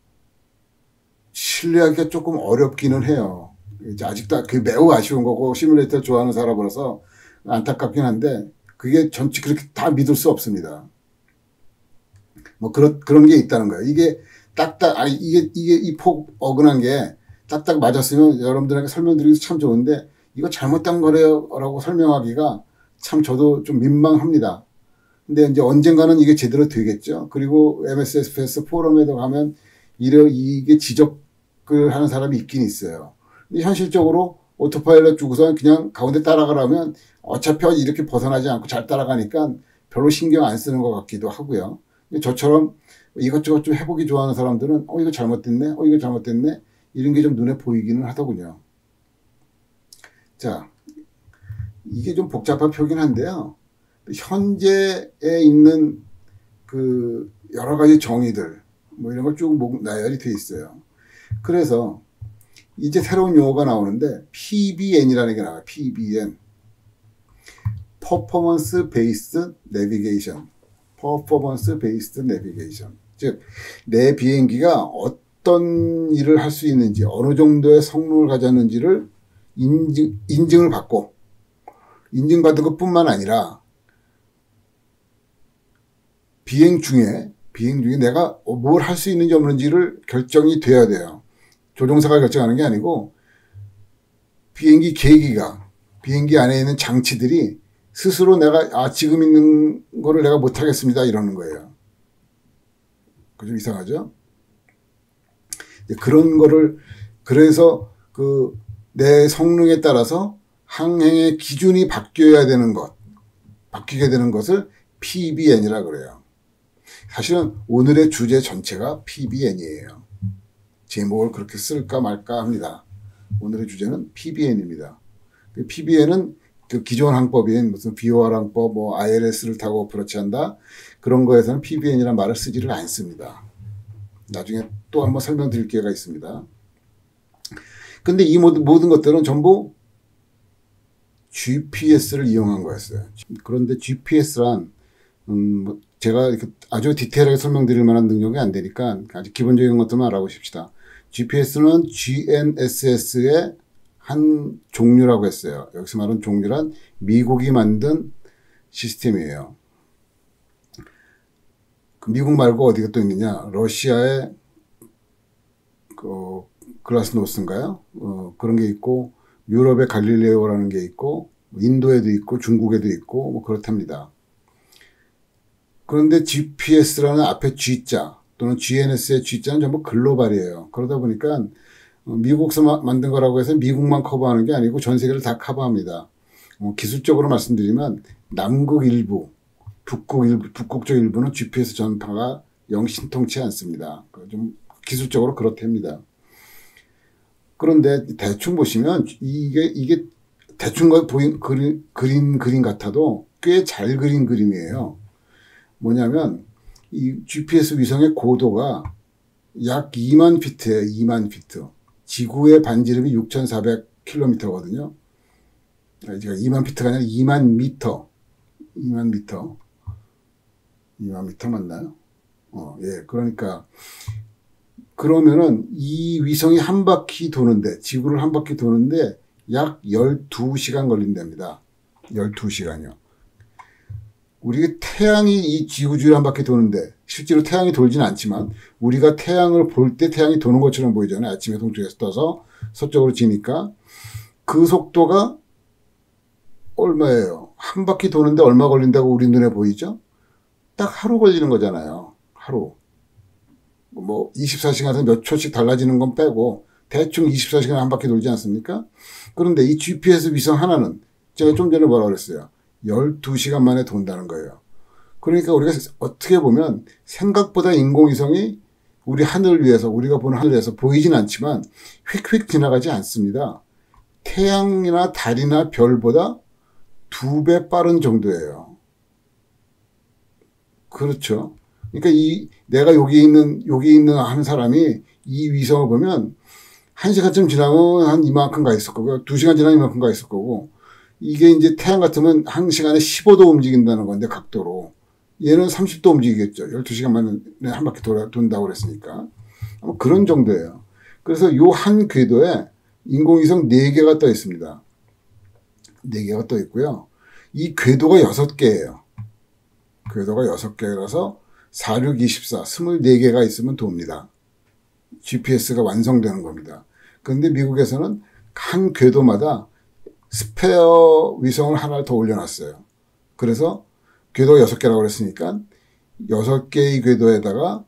신뢰하기가 조금 어렵기는 해요. 아직도 그 매우 아쉬운 거고 시뮬레이터 좋아하는 사람으로서 안타깝긴 한데 그게 전체 그렇게 다 믿을 수 없습니다. 뭐 그런 그런 게 있다는 거예요. 이게 딱딱 아 이게 이게 이 폭 어긋난 게 딱딱 맞았으면 여러분들에게 설명드리기 참 좋은데 이거 잘못된 거래요라고 설명하기가 참 저도 좀 민망합니다. 근데 이제 언젠가는 이게 제대로 되겠죠. 그리고 엠에스에프에스 포럼에도 가면 이래 이게 지적을 하는 사람이 있긴 있어요. 근데 현실적으로 오토파일럿 주고서 그냥 가운데 따라가라면 어차피 이렇게 벗어나지 않고 잘 따라가니까 별로 신경 안 쓰는 것 같기도 하고요. 근데 저처럼 이것저것 좀 해보기 좋아하는 사람들은 어 이거 잘못됐네, 어 이거 잘못됐네 이런 게 좀 눈에 보이기는 하더군요. 자, 이게 좀 복잡한 표긴 한데요. 현재에 있는 그 여러 가지 정의들 뭐 이런 걸 쭉 나열이 돼 있어요. 그래서 이제 새로운 용어가 나오는데 피비엔이라는 게 나와요. 피비엔. Performance Based Navigation. Performance Based Navigation. 즉, 내 비행기가 어떤 일을 할 수 있는지, 어느 정도의 성능을 가졌는지를 인증, 인증을 받고, 인증받은 것 뿐만 아니라, 비행 중에, 비행 중에 내가 뭘 할 수 있는지 없는지를 결정이 돼야 돼요. 조종사가 결정하는 게 아니고 비행기 계기가 비행기 안에 있는 장치들이 스스로 내가 아 지금 있는 거를 내가 못하겠습니다 이러는 거예요. 그 좀 이상하죠? 그런 거를 그래서 그 내 성능에 따라서 항행의 기준이 바뀌어야 되는 것, 바뀌게 되는 것을 피비엔이라 그래요. 사실은 오늘의 주제 전체가 피비엔이에요. 제목을 그렇게 쓸까 말까 합니다. 오늘의 주제는 피비엔입니다. 피비엔은 그 기존 항법인 무슨 비오알 항법, 뭐 아이엘에스를 타고 어프로치 한다. 그런 거에서는 피비엔이라는 말을 쓰지를 않습니다. 나중에 또 한번 설명드릴 기회가 있습니다. 근데 이 모든, 모든 것들은 전부 지피에스를 이용한 거였어요. 그런데 지피에스란, 음, 제가 이렇게 아주 디테일하게 설명드릴 만한 능력이 안 되니까 아주 기본적인 것들만 알아보십시다. 지피에스는 지엔에스에스의 한 종류라고 했어요. 여기서 말하는 종류란 미국이 만든 시스템이에요. 미국 말고 어디가 또 있느냐? 러시아의 그 글라스노스인가요? 어, 그런 게 있고, 유럽의 갈릴레오라는 게 있고, 인도에도 있고, 중국에도 있고, 뭐 그렇답니다. 그런데 지피에스라는 앞에 G자 또는 지엔에스의 G자는 전부 글로벌이에요. 그러다 보니까 미국에서 만든 거라고 해서 미국만 커버하는 게 아니고 전 세계를 다 커버합니다. 어, 기술적으로 말씀드리면 남극 일부, 북극 일부, 북극 쪽 일부는 지피에스 전파가 영 신통치 않습니다. 좀 기술적으로 그렇답니다. 그런데 대충 보시면 이게 이게 대충 보인 그림 그림 그림 같아도 꽤 잘 그린 그림이에요. 뭐냐면 이 지피에스 위성의 고도가 약 이만 피트예요. 이만 피트. 지구의 반지름이 육천사백 킬로미터거든요. 제가 이만 피트가 아니라 이만 미터. 이만 미터. 이만 미터 맞나요? 어, 예. 그러니까 그러면은 이 위성이 한 바퀴 도는데, 지구를 한 바퀴 도는데 약 열두 시간 걸린답니다. 열두 시간이요. 우리 태양이 이 지구주위를 한 바퀴 도는데, 실제로 태양이 돌지는 않지만 우리가 태양을 볼 때 태양이 도는 것처럼 보이잖아요. 아침에 동쪽에서 떠서 서쪽으로 지니까 그 속도가 얼마예요? 한 바퀴 도는데 얼마 걸린다고 우리 눈에 보이죠? 딱 하루 걸리는 거잖아요. 하루. 뭐 이십사 시간에서 몇 초씩 달라지는 건 빼고 대충 이십사 시간 한 바퀴 돌지 않습니까? 그런데 이 지피에스 위성 하나는 제가 좀 전에 뭐라 그랬어요? 열두 시간 만에 돈다는 거예요. 그러니까 우리가 어떻게 보면 생각보다 인공위성이 우리 하늘을 위해서, 우리가 보는 하늘을 위해서 보이진 않지만 휙휙 지나가지 않습니다. 태양이나 달이나 별보다 두 배 빠른 정도예요. 그렇죠. 그러니까 이 내가 여기 있는 여기 있는 한 사람이 이 위성을 보면 한 시간쯤 지나면 한 이만큼 가 있을 거고, 두 시간 지나면 이만큼 가 있을 거고, 이게 이제 태양 같으면 한 시간에 십오 도 움직인다는 건데, 각도로. 얘는 삼십 도 움직이겠죠. 열두 시간 만에 한 바퀴 돌아, 돈다고 그랬으니까. 아마 그런 정도예요. 그래서 요 한 궤도에 인공위성 네 개가 떠 있습니다. 네 개가 떠 있고요. 이 궤도가 여섯 개예요. 궤도가 여섯 개라서 사, 육, 이십사, 이십사 개가 있으면 돕니다. 지피에스가 완성되는 겁니다. 그런데 미국에서는 한 궤도마다 스페어 위성을 하나를 더 올려놨어요. 그래서 궤도가 여섯 개라고 그랬으니까 여섯 개의 궤도에다가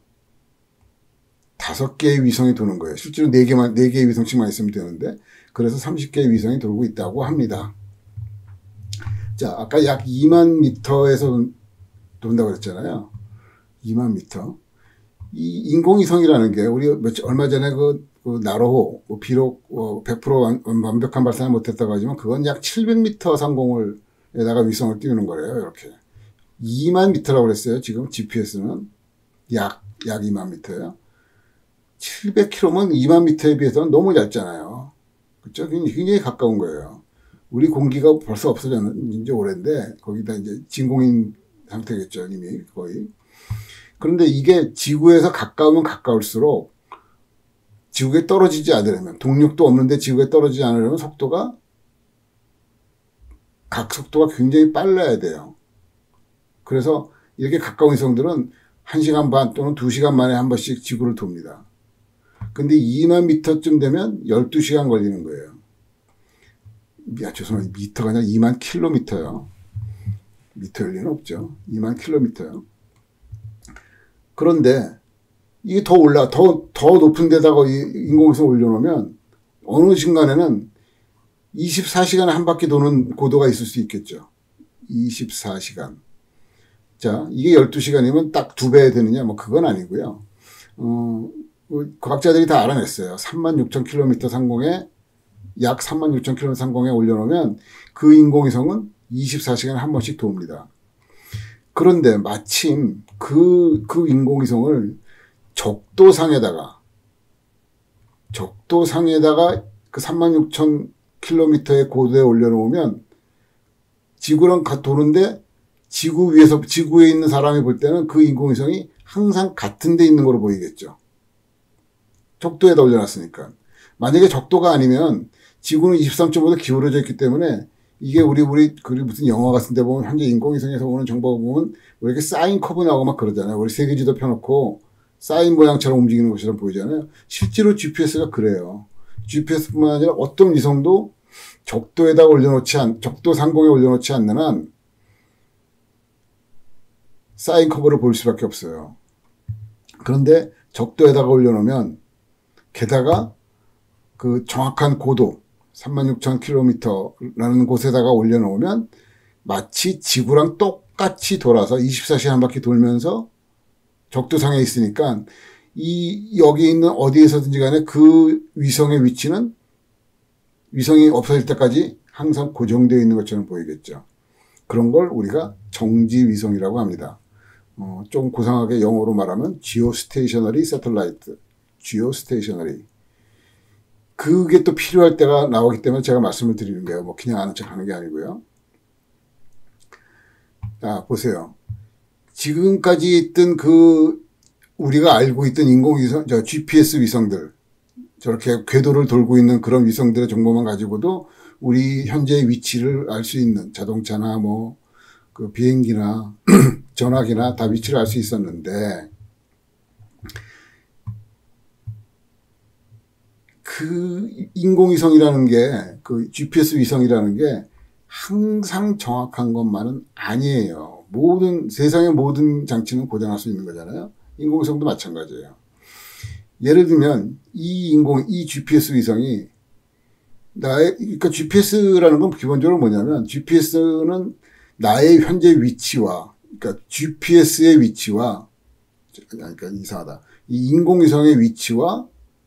다섯 개의 위성이 도는 거예요. 실제로 네 개만, 네 개의 위성씩만 있으면 되는데, 그래서 서른 개의 위성이 돌고 있다고 합니다. 자, 아까 약 이만 미터에서 돈다고 그랬잖아요. 이만 미터. 이 인공위성이라는 게 우리 며칠 얼마 전에 그, 그 나로호, 뭐 비록 어, 백 퍼센트 완, 완벽한 발사는 못했다고 하지만 그건 약 칠백 미터 상공을에다가 위성을 띄우는 거래요. 이렇게 이만 미터라고 그랬어요. 지금 지피에스는 약, 약 이만 미터예요. 칠백 킬로미터면 이만 미터에 비해서는 너무 얇잖아요. 그렇죠? 굉장히 가까운 거예요. 우리 공기가 벌써 없어졌는 지 오래인데 거기다 이제 진공인 상태겠죠. 이미 거의. 그런데 이게 지구에서 가까우면 가까울수록 지구에 떨어지지 않으려면, 동력도 없는데 지구에 떨어지지 않으려면 속도가, 각 속도가 굉장히 빨라야 돼요. 그래서 이렇게 가까운 위성들은 한 시간 반 또는 두 시간 만에 한 번씩 지구를 돕니다. 근데 이만 미터쯤 되면 열두 시간 걸리는 거예요. 야, 죄송합니다. 미터가 아니라 이만 킬로미터요. 미터일 리는 없죠. 이만 킬로미터요. 그런데 이게 더 올라, 더, 더 높은 데다가 인공위성 올려놓으면 어느 순간에는 이십사 시간에 한 바퀴 도는 고도가 있을 수 있겠죠. 이십사 시간. 자, 이게 열두 시간이면 딱 두 배 되느냐? 뭐 그건 아니고요. 어, 과학자들이 다 알아냈어요. 삼만 육천 킬로미터 상공에 약 삼만 육천 킬로미터 상공에 올려놓으면 그 인공위성은 이십사 시간에 한 번씩 돕니다. 그런데 마침 그, 그 인공위성을 적도상에다가, 적도상에다가 그 삼만 육천 킬로미터의 고도에 올려놓으면 지구랑 도는데 지구 위에서, 지구에 있는 사람이 볼 때는 그 인공위성이 항상 같은 데 있는 걸로 보이겠죠. 적도에다 올려놨으니까. 만약에 적도가 아니면 지구는 이십삼 점 오 도 기울어져 있기 때문에 이게 우리, 우리, 그 무슨 영화 같은 데 보면 현재 인공위성에서 오는 정보가 보면 왜 이렇게 사인 커브 나오고 막 그러잖아요. 우리 세계지도 펴놓고 사인 모양처럼 움직이는 것처럼 보이잖아요. 실제로 지피에스가 그래요. 지피에스뿐만 아니라 어떤 위성도 적도에다 올려놓지 않, 적도 상공에 올려놓지 않는 한 사인 커브를 볼 수밖에 없어요. 그런데 적도에다가 올려놓으면 게다가 그 정확한 고도 삼만 육천 킬로미터라는 곳에다가 올려놓으면 마치 지구랑 똑같이 돌아서 이십사 시간 한 바퀴 돌면서 적도상에 있으니까 이 여기 있는 어디에서든지 간에 그 위성의 위치는 위성이 없어질 때까지 항상 고정되어 있는 것처럼 보이겠죠. 그런 걸 우리가 정지위성이라고 합니다. 어, 좀 고상하게 영어로 말하면 Geostationary Satellite, Geostationary. 그게 또 필요할 때가 나오기 때문에 제가 말씀을 드리는 거예요. 뭐 그냥 아는 척 하는 게 아니고요. 자, 보세요. 지금까지 있던 그 우리가 알고 있던 인공위성, 저 지피에스 위성들, 저렇게 궤도를 돌고 있는 그런 위성들의 정보만 가지고도 우리 현재의 위치를 알 수 있는 자동차나 뭐 그 비행기나 전화기나 다 위치를 알 수 있었는데 그 인공위성이라는 게, 그 지피에스 위성이라는 게 항상 정확한 것만은 아니에요. 모든, 세상의 모든 장치는 고장할 수 있는 거잖아요. 인공위성도 마찬가지예요. 예를 들면, 이 인공, 이 지피에스 위성이, 나의, 그러니까 지피에스라는 건 기본적으로 뭐냐면, 지피에스는 나의 현재 위치와, 그러니까 지피에스의 위치와, 그러니까 이상하다. 이 인공위성의 위치와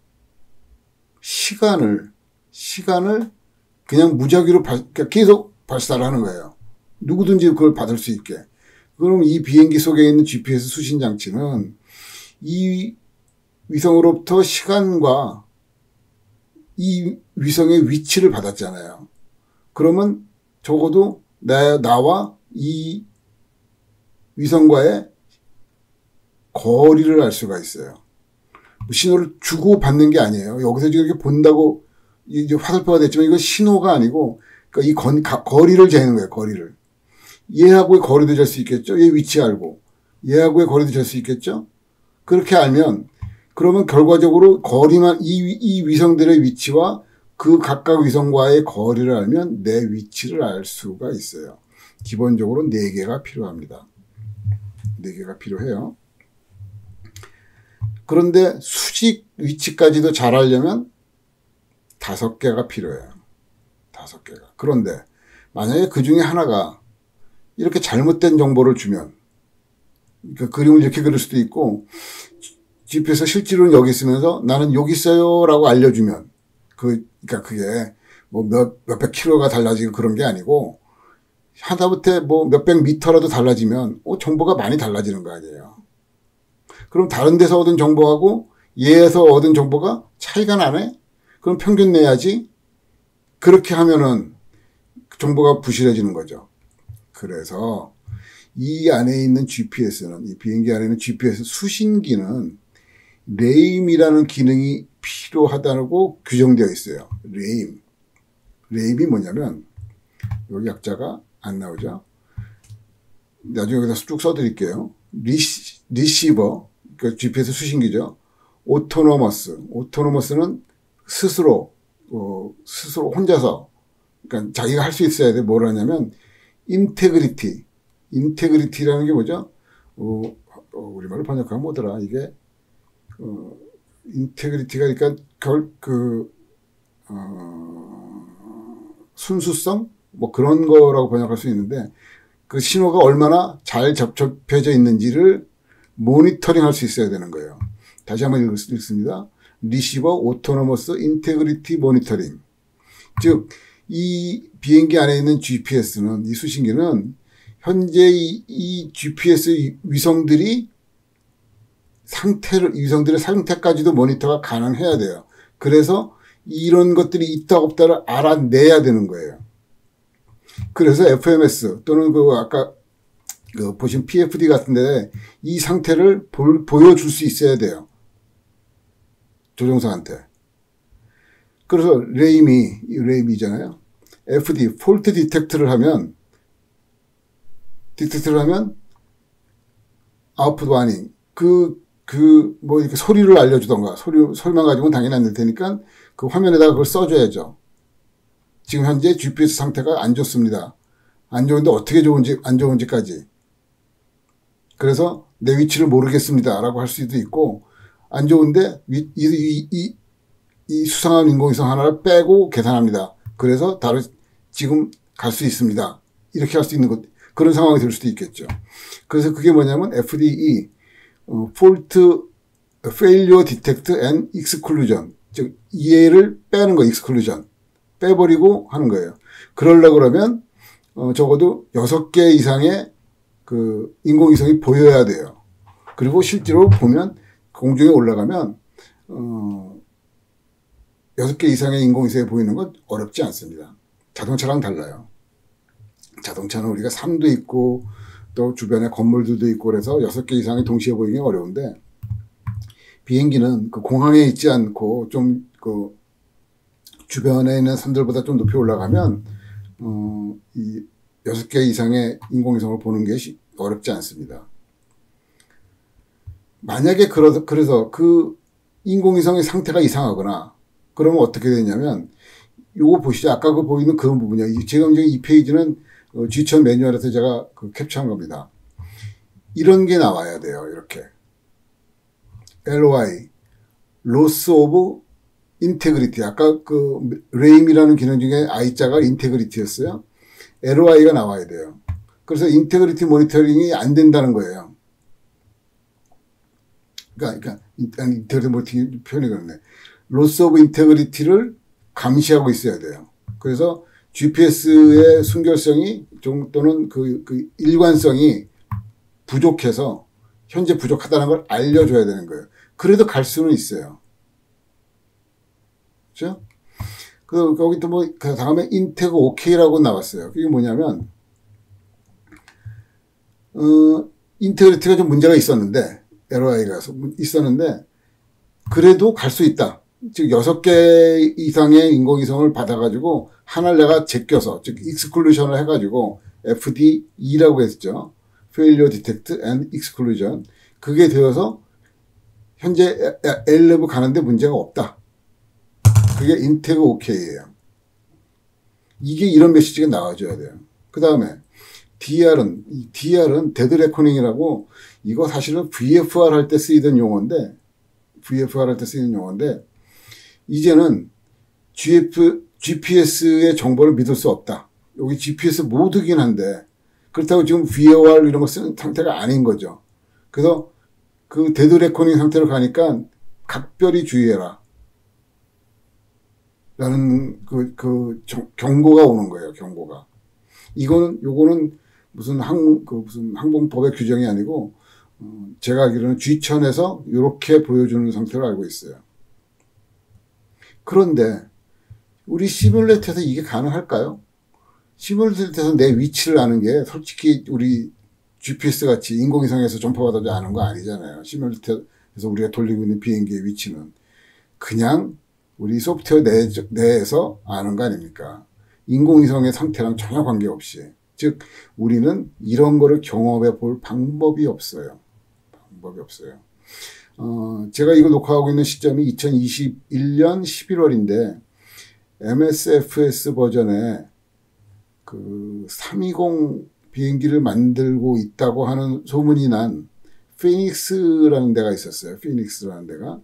시간을, 시간을 그냥 무작위로 발, 그러니까 계속 발사를 하는 거예요. 누구든지 그걸 받을 수 있게. 그럼 이 비행기 속에 있는 지피에스 수신 장치는 이 위성으로부터 시간과 이 위성의 위치를 받았잖아요. 그러면 적어도 나, 나와 이 위성과의 거리를 알 수가 있어요. 신호를 주고 받는 게 아니에요. 여기서 지금 이렇게 본다고 이제 화살표가 됐지만 이건 신호가 아니고, 그러니까 이 건, 가, 거리를 재는 거예요. 거리를. 얘하고의 거리도 잴 수 있겠죠. 얘 위치 알고. 얘하고의 거리도 잴 수 있겠죠. 그렇게 알면, 그러면 결과적으로 거리만, 이, 이 위성들의 위치와 그 각각 위성과의 거리를 알면 내 위치를 알 수가 있어요. 기본적으로 네 개가 필요합니다. 네 개가 필요해요. 그런데 수직 위치까지도 잘 알려면 다섯 개가 필요해요. 다섯 개가. 그런데 만약에 그 중에 하나가 이렇게 잘못된 정보를 주면, 그러니까 그림을 이렇게 그릴 수도 있고, 지피에스 실제로는 여기 있으면서 나는 여기 있어요 라고 알려주면, 그, 그러니까 그게 뭐 몇, 몇백 킬로가 달라지고 그런 게 아니고, 하다못해 뭐 몇백 미터라도 달라지면, 어, 정보가 많이 달라지는 거 아니에요. 그럼 다른 데서 얻은 정보하고 얘에서 얻은 정보가 차이가 나네? 그럼 평균 내야지. 그렇게 하면은 정보가 부실해지는 거죠. 그래서 이 안에 있는 지피에스는, 이 비행기 안에 있는 지피에스 수신기는 레임이라는 기능이 필요하다고 규정되어 있어요. 레임. 레임이 뭐냐면, 여기 약자가 안 나오죠. 나중에 여기다 쭉 써드릴게요. 리시, 리시버, 그 지피에스 수신기죠. 오토노머스. 오토노머스는 스스로, 어, 스스로 혼자서, 그러니까 자기가 할 수 있어야 돼. 뭘 하냐면, 인테그리티. 인테그리티라는 게 뭐죠? 어, 어, 우리말로 번역하면 뭐더라? 이게, 어, 인테그리티가 그러니까 결, 그, 어, 순수성? 뭐 그런 거라고 번역할 수 있는데, 그 신호가 얼마나 잘 접촉해져 있는지를 모니터링 할 수 있어야 되는 거예요. 다시 한번 읽습니다. 리시버 오토노머스 인테그리티 모니터링. 즉, 이 비행기 안에 있는 지피에스는, 이 수신기는 현재 이, 이 지피에스 위성들이 상태를, 위성들의 상태까지도 모니터가 가능해야 돼요. 그래서 이런 것들이 있다 없다를 알아내야 되는 거예요. 그래서 에프엠에스 또는 그 아까 그 보신 피에프디 같은데 이 상태를 볼, 보여줄 수 있어야 돼요. 조종사한테. 그래서 레임이, 레임이잖아요. 에프디, 폴트 디텍트를 하면, 디텍트를 하면, 아웃풋 와닝. 그, 그, 뭐, 이렇게 소리를 알려주던가, 소리, 소리만 가지고는 당연히 안 될 테니까, 그 화면에다가 그걸 써줘야죠. 지금 현재 지피에스 상태가 안 좋습니다. 안 좋은데 어떻게 좋은지, 안 좋은지까지. 그래서 내 위치를 모르겠습니다. 라고 할 수도 있고, 안 좋은데, 이, 이, 이, 이 수상한 인공위성 하나를 빼고 계산합니다. 그래서 다른, 지금 갈 수 있습니다. 이렇게 할 수 있는 것, 그런 상황이 될 수도 있겠죠. 그래서 그게 뭐냐면 에프디이, 어, Fault Failure Detect and Exclusion. 즉, 이해를 빼는 거, Exclusion. 빼버리고 하는 거예요. 그러려고 그러면, 어, 적어도 여섯 개 이상의 그 인공위성이 보여야 돼요. 그리고 실제로 보면 공중에 올라가면, 어, 여섯 개 이상의 인공위성이 보이는 건 어렵지 않습니다. 자동차랑 달라요. 자동차는 우리가 산도 있고 또 주변에 건물들도 있고 그래서 여섯 개 이상이 동시에 보이기 어려운데 비행기는 그 공항에 있지 않고 좀 그 주변에 있는 산들보다 좀 높이 올라가면 어, 이 여섯 개 이상의 인공위성을 보는 게 어렵지 않습니다. 만약에 그러, 그래서 그 인공위성의 상태가 이상하거나 그러면 어떻게 되냐면 요거 보시죠. 아까 그 보이는 그 부분이요. 지금 이 페이지는 지천 매뉴얼에서 제가 그 캡처한 겁니다. 이런 게 나와야 돼요. 이렇게. 엘오아이, Loss of Integrity. 아까 그 레임이라는 기능 중에 I자가 Integrity였어요. 엘오아이가 나와야 돼요. 그래서 인테그리티 모니터링이 안 된다는 거예요. 그러니까, 그러니까 인테그리티 모니터링 표현이 그렇네. Loss of Integrity를 감시하고 있어야 돼요. 그래서 지피에스의 순결성이 좀 또는 그, 그 일관성이 부족해서 현재 부족하다는 걸 알려줘야 되는 거예요. 그래도 갈 수는 있어요. 그렇죠? 그 거기 또 뭐 그 다음에 인테그 오케이라고 나왔어요. 그게 뭐냐면 어 인테그리티가 좀 문제가 있었는데 엘오아이가 있었는데 그래도 갈 수 있다. 즉 여섯 개 이상의 인공위성을 받아가지고 하나를 내가 제껴서 즉 익스클루션을 해가지고 에프디이라고 했죠. Failure Detect and Exclusion. 그게 되어서 현재 L-레브 가는데 문제가 없다. 그게 인테그 오케이예요. 이게 이런 메시지가 나와줘야 돼요. 그 다음에 디알은 디알은 데드 레코닝이라고 이거 사실은 브이에프알 할 때 쓰이던 용어인데 브이에프알 할 때 쓰이는 용어인데 이제는 지에프, 지피에스의 정보를 믿을 수 없다. 여기 지피에스 모드긴 한데 그렇다고 지금 브이오알 이런 거 쓰는 상태가 아닌 거죠. 그래서 그 데드 레코닝 상태로 가니까 각별히 주의해라. 라는 그, 그 경고가 오는 거예요. 경고가. 이거는 요거는 무슨 항, 그 무슨 항공법의 규정이 아니고 어, 제가 알기로는 G천에서 이렇게 보여주는 상태로 알고 있어요. 그런데 우리 시뮬레이터에서 이게 가능할까요? 시뮬레이터에서 내 위치를 아는 게 솔직히 우리 지피에스 같이 인공위성에서 전파받아도 아는 거 아니잖아요. 시뮬레이터에서 우리가 돌리고 있는 비행기의 위치는 그냥 우리 소프트웨어 내, 내에서 아는 거 아닙니까? 인공위성의 상태랑 전혀 관계없이. 즉 우리는 이런 거를 경험해 볼 방법이 없어요. 방법이 없어요. 어, 제가 이거 녹화하고 있는 시점이 이천이십일 년 십일월인데 엠에스에프에스 버전에 그 삼백이십 비행기를 만들고 있다고 하는 소문이 난 피닉스라는 데가 있었어요. 피닉스라는 데가.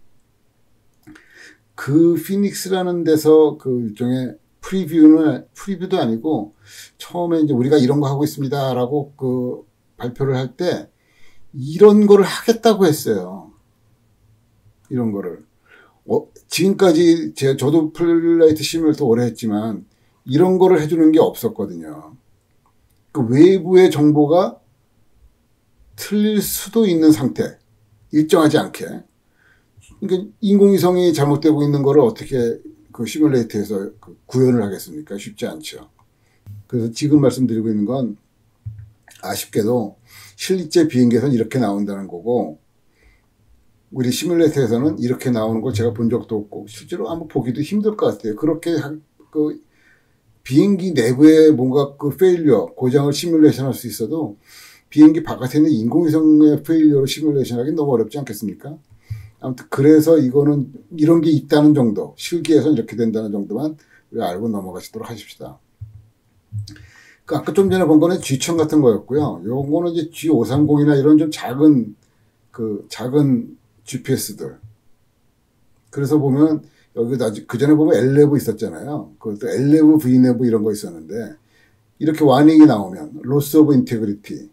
그 피닉스라는 데서 그 일종의 프리뷰는, 프리뷰도 아니고 처음에 이제 우리가 이런 거 하고 있습니다 라고 그 발표를 할 때 이런 거를 하겠다고 했어요. 이런 거를. 어, 지금까지 제, 저도 플라이트 시뮬레이터 오래 했지만 이런 거를 해주는 게 없었거든요. 그 외부의 정보가 틀릴 수도 있는 상태, 일정하지 않게. 그러니까 인공위성이 잘못되고 있는 거를 어떻게 그 시뮬레이터에서 그 구현을 하겠습니까? 쉽지 않죠. 그래서 지금 말씀드리고 있는 건 아쉽게도 실제 비행기에서는 이렇게 나온다는 거고, 우리 시뮬레이터에서는 이렇게 나오는 걸 제가 본 적도 없고 실제로 아마 보기도 힘들 것 같아요. 그렇게 그 비행기 내부에 뭔가 그 페일리어, 고장을 시뮬레이션 할 수 있어도 비행기 바깥에 있는 인공위성의 페일리어를 시뮬레이션 하기 너무 어렵지 않겠습니까? 아무튼 그래서 이거는 이런 게 있다는 정도, 실기에서는 이렇게 된다는 정도만 우리가 알고 넘어가시도록 하십시다. 그 아까 좀 전에 본 거는 지 천 같은 거였고요. 요거는 이제 지 오백삼십이나 이런 좀 작은 그 작은 지피에스들. 그래서 보면 여기 그 전에 보면 엘내브 있었잖아요. 그것도 엘내브, 브이내브 이런 거 있었는데 이렇게 와닝이 나오면 로스 오브 인테그리티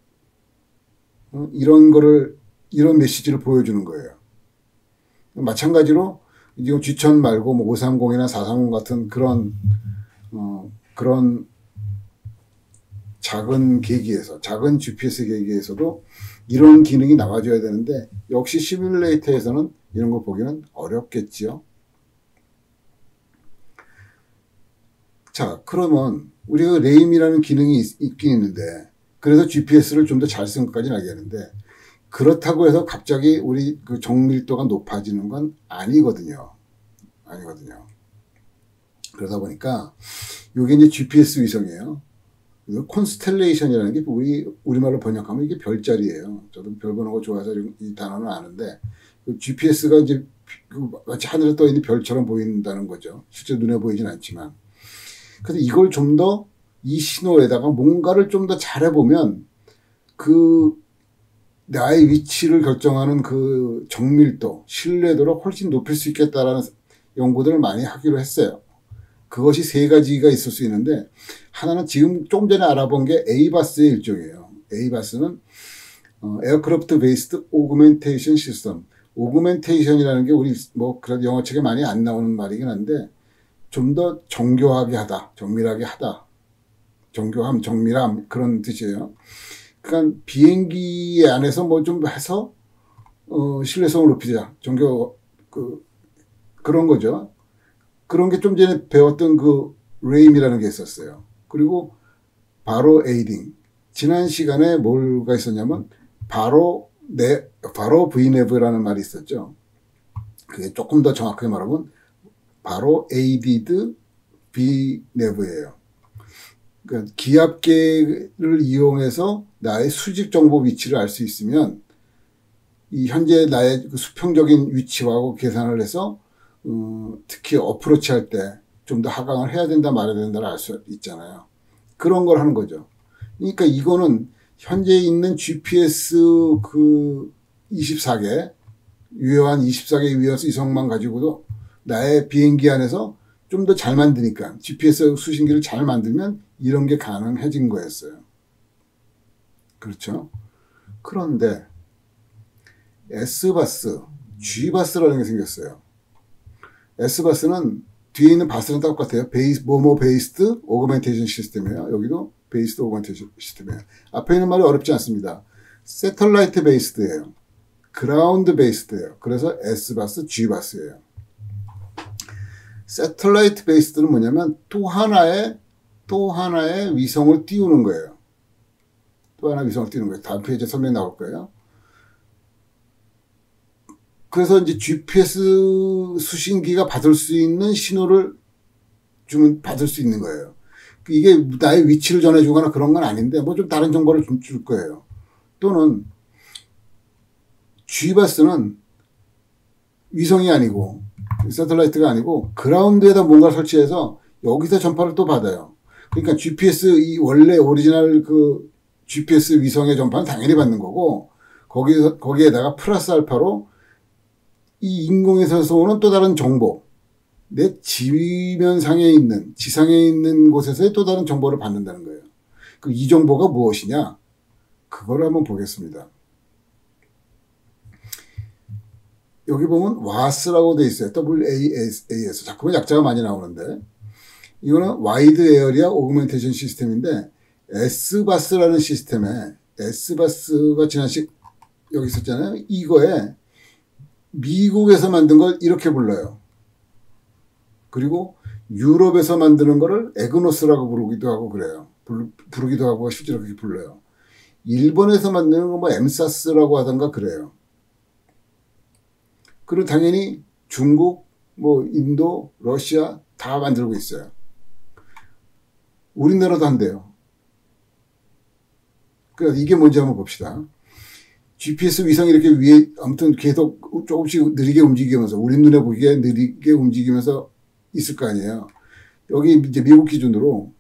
이런 거를 이런 메시지를 보여주는 거예요. 마찬가지로 이제 지 천 말고 뭐 오백삼십이나 사백삼십 같은 그런 어, 그런 작은 계기에서 작은 지피에스 계기에서도 이런 기능이 나와줘야 되는데 역시 시뮬레이터에서는 이런 거 보기는 어렵겠지요. 자, 그러면 우리가 레임이라는 기능이 있, 있긴 있는데 그래서 지피에스를 좀 더 잘 쓴 것까지는 알겠는데 그렇다고 해서 갑자기 우리 그 정밀도가 높아지는 건 아니거든요. 아니거든요. 그러다 보니까 이게 이제 지피에스 위성이에요. 콘스텔레이션이라는 게 우리 우리말로 번역하면 이게 별자리예요. 저도 별 보는 거 좋아해서 이 단어는 아는데 그 지피에스가 이제 마치 하늘에 떠 있는 별처럼 보인다는 거죠. 실제 눈에 보이진 않지만. 그래서 이걸 좀 더 이 신호에다가 뭔가를 좀 더 잘해보면 그 나의 위치를 결정하는 그 정밀도, 신뢰도를 훨씬 높일 수 있겠다라는 연구들을 많이 하기로 했어요. 그것이 세 가지가 있을 수 있는데 하나는 지금 좀 전에 알아본 게 에이바스의 일종이에요. 에이바스는 어, 에어크래프트 베이스드 오그멘테이션 시스템. 오그멘테이션이라는 게 우리 뭐 그런 영어책에 많이 안 나오는 말이긴 한데 좀 더 정교하게 하다, 정밀하게 하다, 정교함, 정밀함 그런 뜻이에요. 그러니까 비행기 안에서 뭐 좀 해서 어, 신뢰성을 높이자, 정교 그 그런 거죠. 그런 게 좀 전에 배웠던 그 레임이라는 게 있었어요. 그리고 바로 에이딩. 지난 시간에 뭐가 있었냐면 바로 네 바로 브이네브라는 말이 있었죠. 그게 조금 더 정확하게 말하면 바로 에이디드 브이네브예요. 그러니까 기압계를 이용해서 나의 수직 정보 위치를 알 수 있으면 이 현재 나의 그 수평적인 위치하고 계산을 해서 어, 특히 어프로치 할 때 좀 더 하강을 해야 된다 말아야 된다를 알 수 있잖아요. 그런 걸 하는 거죠. 그러니까 이거는 현재 있는 지피에스 그 이십사 개 유효한 이십사 개 유효한 위성만 가지고도 나의 비행기 안에서 좀 더 잘 만드니까 지피에스 수신기를 잘 만들면 이런 게 가능해진 거였어요. 그렇죠? 그런데 S바스, G바스라는 게 생겼어요. S바스는 뒤에 있는 바스는 똑같아요. 베이스, 뭐뭐 베이스드 오그멘테이션 시스템이에요. 여기도 베이스드 오그멘테이션 시스템이에요. 앞에 있는 말이 어렵지 않습니다. 세털라이트 베이스드예요. 그라운드 베이스드예요. 그래서 S바스, G바스예요. 세털라이트 베이스드는 뭐냐면 또 하나의 또 하나의 위성을 띄우는 거예요. 또 하나 위성을 띄우는 거예요. 다음 페이지에 설명 나올 거예요. 그래서 이제 지피에스 수신기가 받을 수 있는 신호를 주면 받을 수 있는 거예요. 이게 나의 위치를 전해주거나 그런 건 아닌데 뭐 좀 다른 정보를 좀 줄 거예요. 또는 G바스는 위성이 아니고 세틀라이트가 아니고 그라운드에다 뭔가 설치해서 여기서 전파를 또 받아요. 그러니까 지피에스 이 원래 오리지널 그 지피에스 위성의 전파는 당연히 받는 거고 거기서 거기에다가 플러스 알파로 이 인공에서 오는 또 다른 정보, 내 지면상에 있는, 지상에 있는 곳에서의 또 다른 정보를 받는다는 거예요. 그 이 정보가 무엇이냐? 그걸 한번 보겠습니다. 여기 보면 와스라고 돼 있어요. 더블유 에이 에스. 자꾸만 약자가 많이 나오는데 이거는 와이드 에어리아 오그멘테이션 시스템인데 에스바스라는 시스템에 에스바스가 지난 시 여기 있었잖아요. 이거에 미국에서 만든 걸 이렇게 불러요. 그리고 유럽에서 만드는 거를 에그노스라고 부르기도 하고 그래요. 부르기도 하고 실제로 그렇게 불러요. 일본에서 만드는 거 뭐 엠사스라고 하던가 그래요. 그리고 당연히 중국, 뭐 인도, 러시아 다 만들고 있어요. 우리나라도 한대요. 그래서 이게 뭔지 한번 봅시다. 지피에스 위성이 이렇게 위에 아무튼 계속 조금씩 느리게 움직이면서 우리 눈에 보기에 느리게 움직이면서 있을 거 아니에요. 여기 이제 미국 기준으로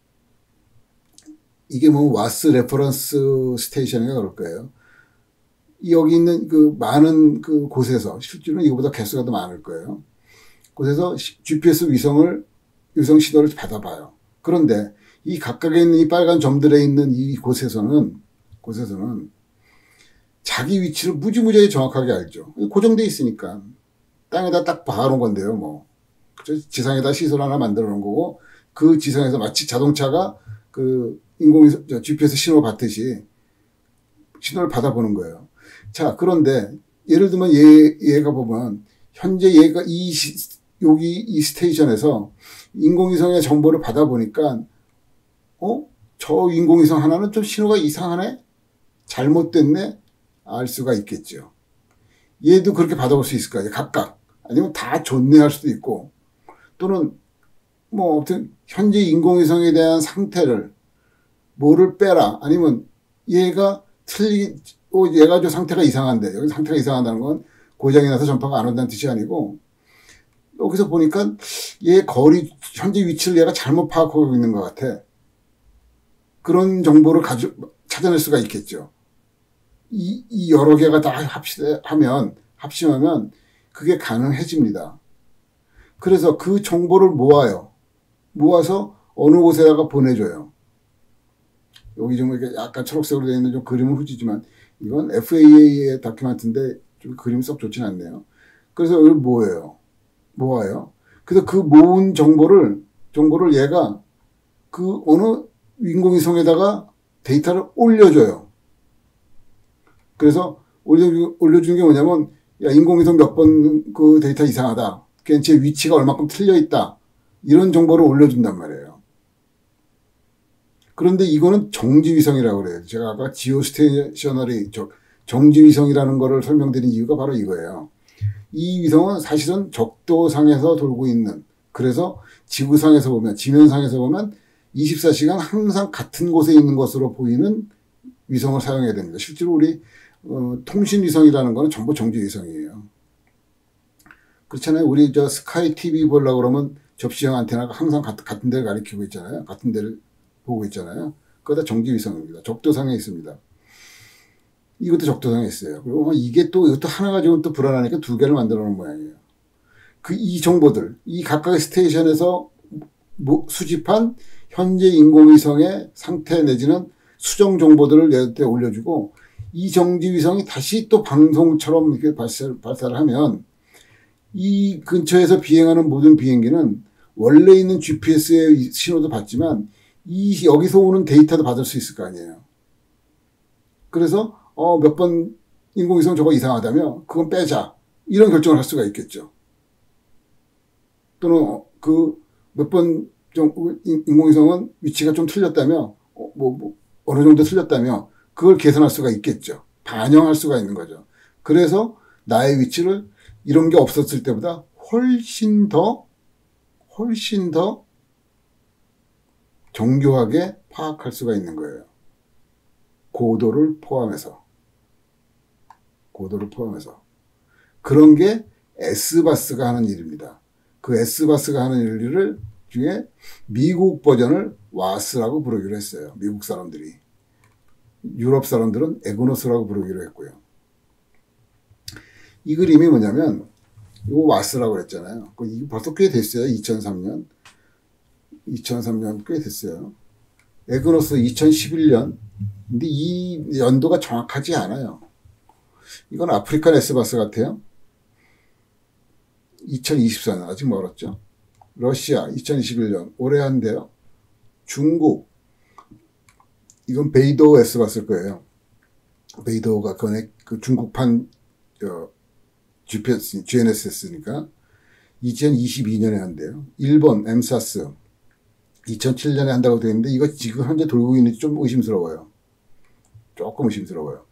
이게 뭐 와스 레퍼런스 스테이션인가 그럴 거예요. 여기 있는 그 많은 그 곳에서 실제로는 이거보다 개수가 더 많을 거예요. 곳에서 지피에스 위성을 위성 신호를 받아봐요. 그런데 이 각각에 있는 이 빨간 점들에 있는 이 곳에서는 곳에서는 자기 위치를 무지무지하게 정확하게 알죠. 고정돼 있으니까 땅에다 딱 박아놓은 건데요. 뭐 지상에다 시설 하나 만들어 놓은 거고 그 지상에서 마치 자동차가 그 인공위성 지피에스 신호 받듯이 신호를 받아보는 거예요. 자, 그런데 예를 들면 얘 얘가 보면 현재 얘가 이 시, 여기 이 스테이션에서 인공위성의 정보를 받아보니까 어? 저 인공위성 하나는 좀 신호가 이상하네? 잘못됐네? 알 수가 있겠죠. 얘도 그렇게 받아볼 수 있을 거예요. 각각. 아니면 다 좋네 할 수도 있고 또는 뭐 아무튼 현재 인공위성에 대한 상태를 뭐를 빼라 아니면 얘가 틀리 어, 얘가 저 상태가 이상한데 여기 상태가 이상하다는 건 고장이 나서 전파가 안 온다는 뜻이 아니고 여기서 보니까 얘 거리 현재 위치를 얘가 잘못 파악하고 있는 것 같아. 그런 정보를 가져 찾아낼 수가 있겠죠. 이, 이 여러 개가 다 합치면 합심하면 그게 가능해집니다. 그래서 그 정보를 모아요. 모아서 어느 곳에다가 보내줘요. 여기 좀 이렇게 약간 초록색으로 되어 있는 좀 그림은 후지지만 이건 에프에이에이의 다큐멘트인데 좀 그림이 썩 좋진 않네요. 그래서 여기 모여요. 모아요. 그래서 그 모은 정보를 정보를 얘가 그 어느 인공위성에다가 데이터를 올려줘요. 그래서 올려, 올려주는 게 뭐냐면, 야, 인공위성 몇 번 그 데이터 이상하다. 그냥 제 위치가 얼마큼 틀려 있다. 이런 정보를 올려준단 말이에요. 그런데 이거는 정지위성이라고 그래요. 제가 아까 지오스테이셔너리, 정지위성이라는 거를 설명드린 이유가 바로 이거예요. 이 위성은 사실은 적도상에서 돌고 있는, 그래서 지구상에서 보면, 지면상에서 보면 이십사 시간 항상 같은 곳에 있는 것으로 보이는 위성을 사용해야 됩니다. 실제로 우리 어, 통신위성이라는 거는 전부 정지위성이에요. 그렇잖아요. 우리 저 스카이 티비 보려고 그러면 접시형 안테나가 항상 같, 같은 데를 가리키고 있잖아요. 같은 데를 보고 있잖아요. 그거 다 정지위성입니다. 적도상에 있습니다. 이것도 적도상에 있어요. 그리고 이게 또 이것도 하나 가지고는 또 불안하니까 두 개를 만들어 놓은 모양이에요. 그 이 정보들, 이 각각의 스테이션에서 뭐 수집한 현재 인공위성의 상태 내지는 수정 정보들을 얘한테 올려주고 이 정지위성이 다시 또 방송처럼 이렇게 발사, 발사를 하면 이 근처에서 비행하는 모든 비행기는 원래 있는 지피에스의 신호도 받지만 이 여기서 오는 데이터도 받을 수 있을 거 아니에요. 그래서 어, 몇 번 인공위성 저거 이상하다며 그건 빼자 이런 결정을 할 수가 있겠죠. 또는 그 몇 번 인공위성은 위치가 좀 틀렸다며 어, 뭐, 뭐 어느 정도 틀렸다며 그걸 계산할 수가 있겠죠. 반영할 수가 있는 거죠. 그래서 나의 위치를 이런 게 없었을 때보다 훨씬 더 훨씬 더 정교하게 파악할 수가 있는 거예요. 고도를 포함해서 고도를 포함해서 그런 게 에스바스가 하는 일입니다. 그 에스바스가 하는 일을 중에 미국 버전을 와스라고 부르기로 했어요. 미국 사람들이. 유럽 사람들은 에그노스라고 부르기로 했고요. 이 그림이 뭐냐면 이거 와스라고 그랬잖아요. 이게 벌써 꽤 됐어요. 이천삼 년. 이천삼 년 꽤 됐어요. 에그노스 이천십일 년. 근데 이 연도가 정확하지 않아요. 이건 아프리칸 에스바스 같아요. 이천이십사 년 아직 멀었죠. 러시아 이천이십일 년 올해 한대요. 중국 이건 베이도 S 봤을 거예요. 베이도가 그네 그 중국판 어, 지피에스, 지엔에스에스니까 이천이십이 년에 한대요. 일본 엠사스 이천칠 년에 한다고 되어 있는데 이거 지금 현재 돌고 있는지 좀 의심스러워요. 조금 의심스러워요.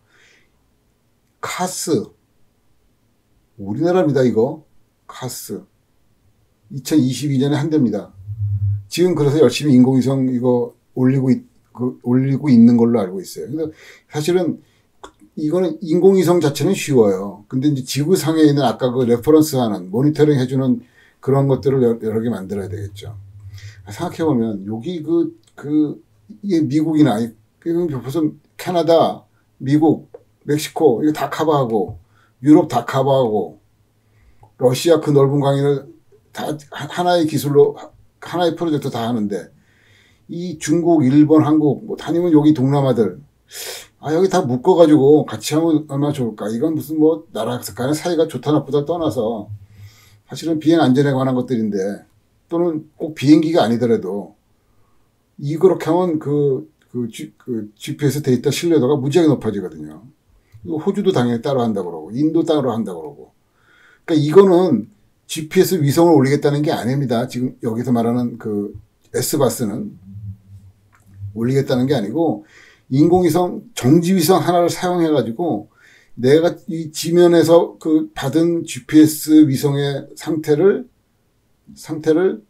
카스 우리나라입니다. 이거 카스 이천이십이 년에 한답니다. 지금 그래서 열심히 인공위성 이거 올리고 있, 그, 올리고 있는 걸로 알고 있어요. 근데 사실은 이거는 인공위성 자체는 쉬워요. 근데 이제 지구상에 있는 아까 그 레퍼런스 하는 모니터링 해주는 그런 것들을 여러, 여러 개 만들어야 되겠죠. 생각해보면 여기 그, 그, 이게 미국이나 무슨 캐나다, 미국, 멕시코 이거 다 커버하고 유럽 다 커버하고 러시아 그 넓은 광야를 다 하나의 기술로 하나의 프로젝트 다 하는데 이 중국, 일본, 한국 뭐 다니면 여기 동남아들 아 여기 다 묶어가지고 같이 하면 얼마나 좋을까. 이건 무슨 뭐 나라 간의 사이가 좋다 나쁘다 떠나서 사실은 비행 안전에 관한 것들인데 또는 꼭 비행기가 아니더라도 이렇게 하면 그, 그, G, 그 지피에스 데이터 신뢰도가 무지하게 높아지거든요. 호주도 당연히 따로 한다고 그러고 인도 따로 한다고 그러고 그러니까 이거는 지피에스 위성을 올리겠다는 게 아닙니다. 지금 여기서 말하는 그 S바스는 올리겠다는 게 아니고 인공위성 정지위성 하나를 사용해가지고 내가 이 지면에서 그 받은 지피에스 위성의 상태를 상태를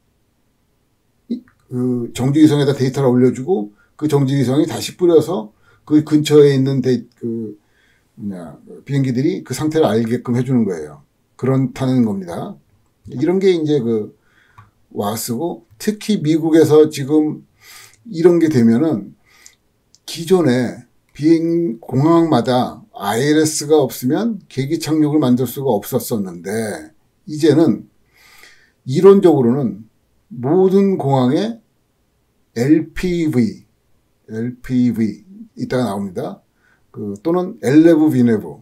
그 정지위성에다 데이터를 올려주고 그 정지위성이 다시 뿌려서 그 근처에 있는 데, 그 뭐냐 비행기들이 그 상태를 알게끔 해주는 거예요. 그렇다는 겁니다. 이런 게 이제 그 와스고 특히 미국에서 지금 이런 게 되면은 기존에 비행 공항마다 아이엘에스가 없으면 계기 착륙을 만들 수가 없었었는데 이제는 이론적으로는 모든 공항에 엘피브이, 엘피브이 이따가 나옵니다. 그 또는 엘레브 비네브를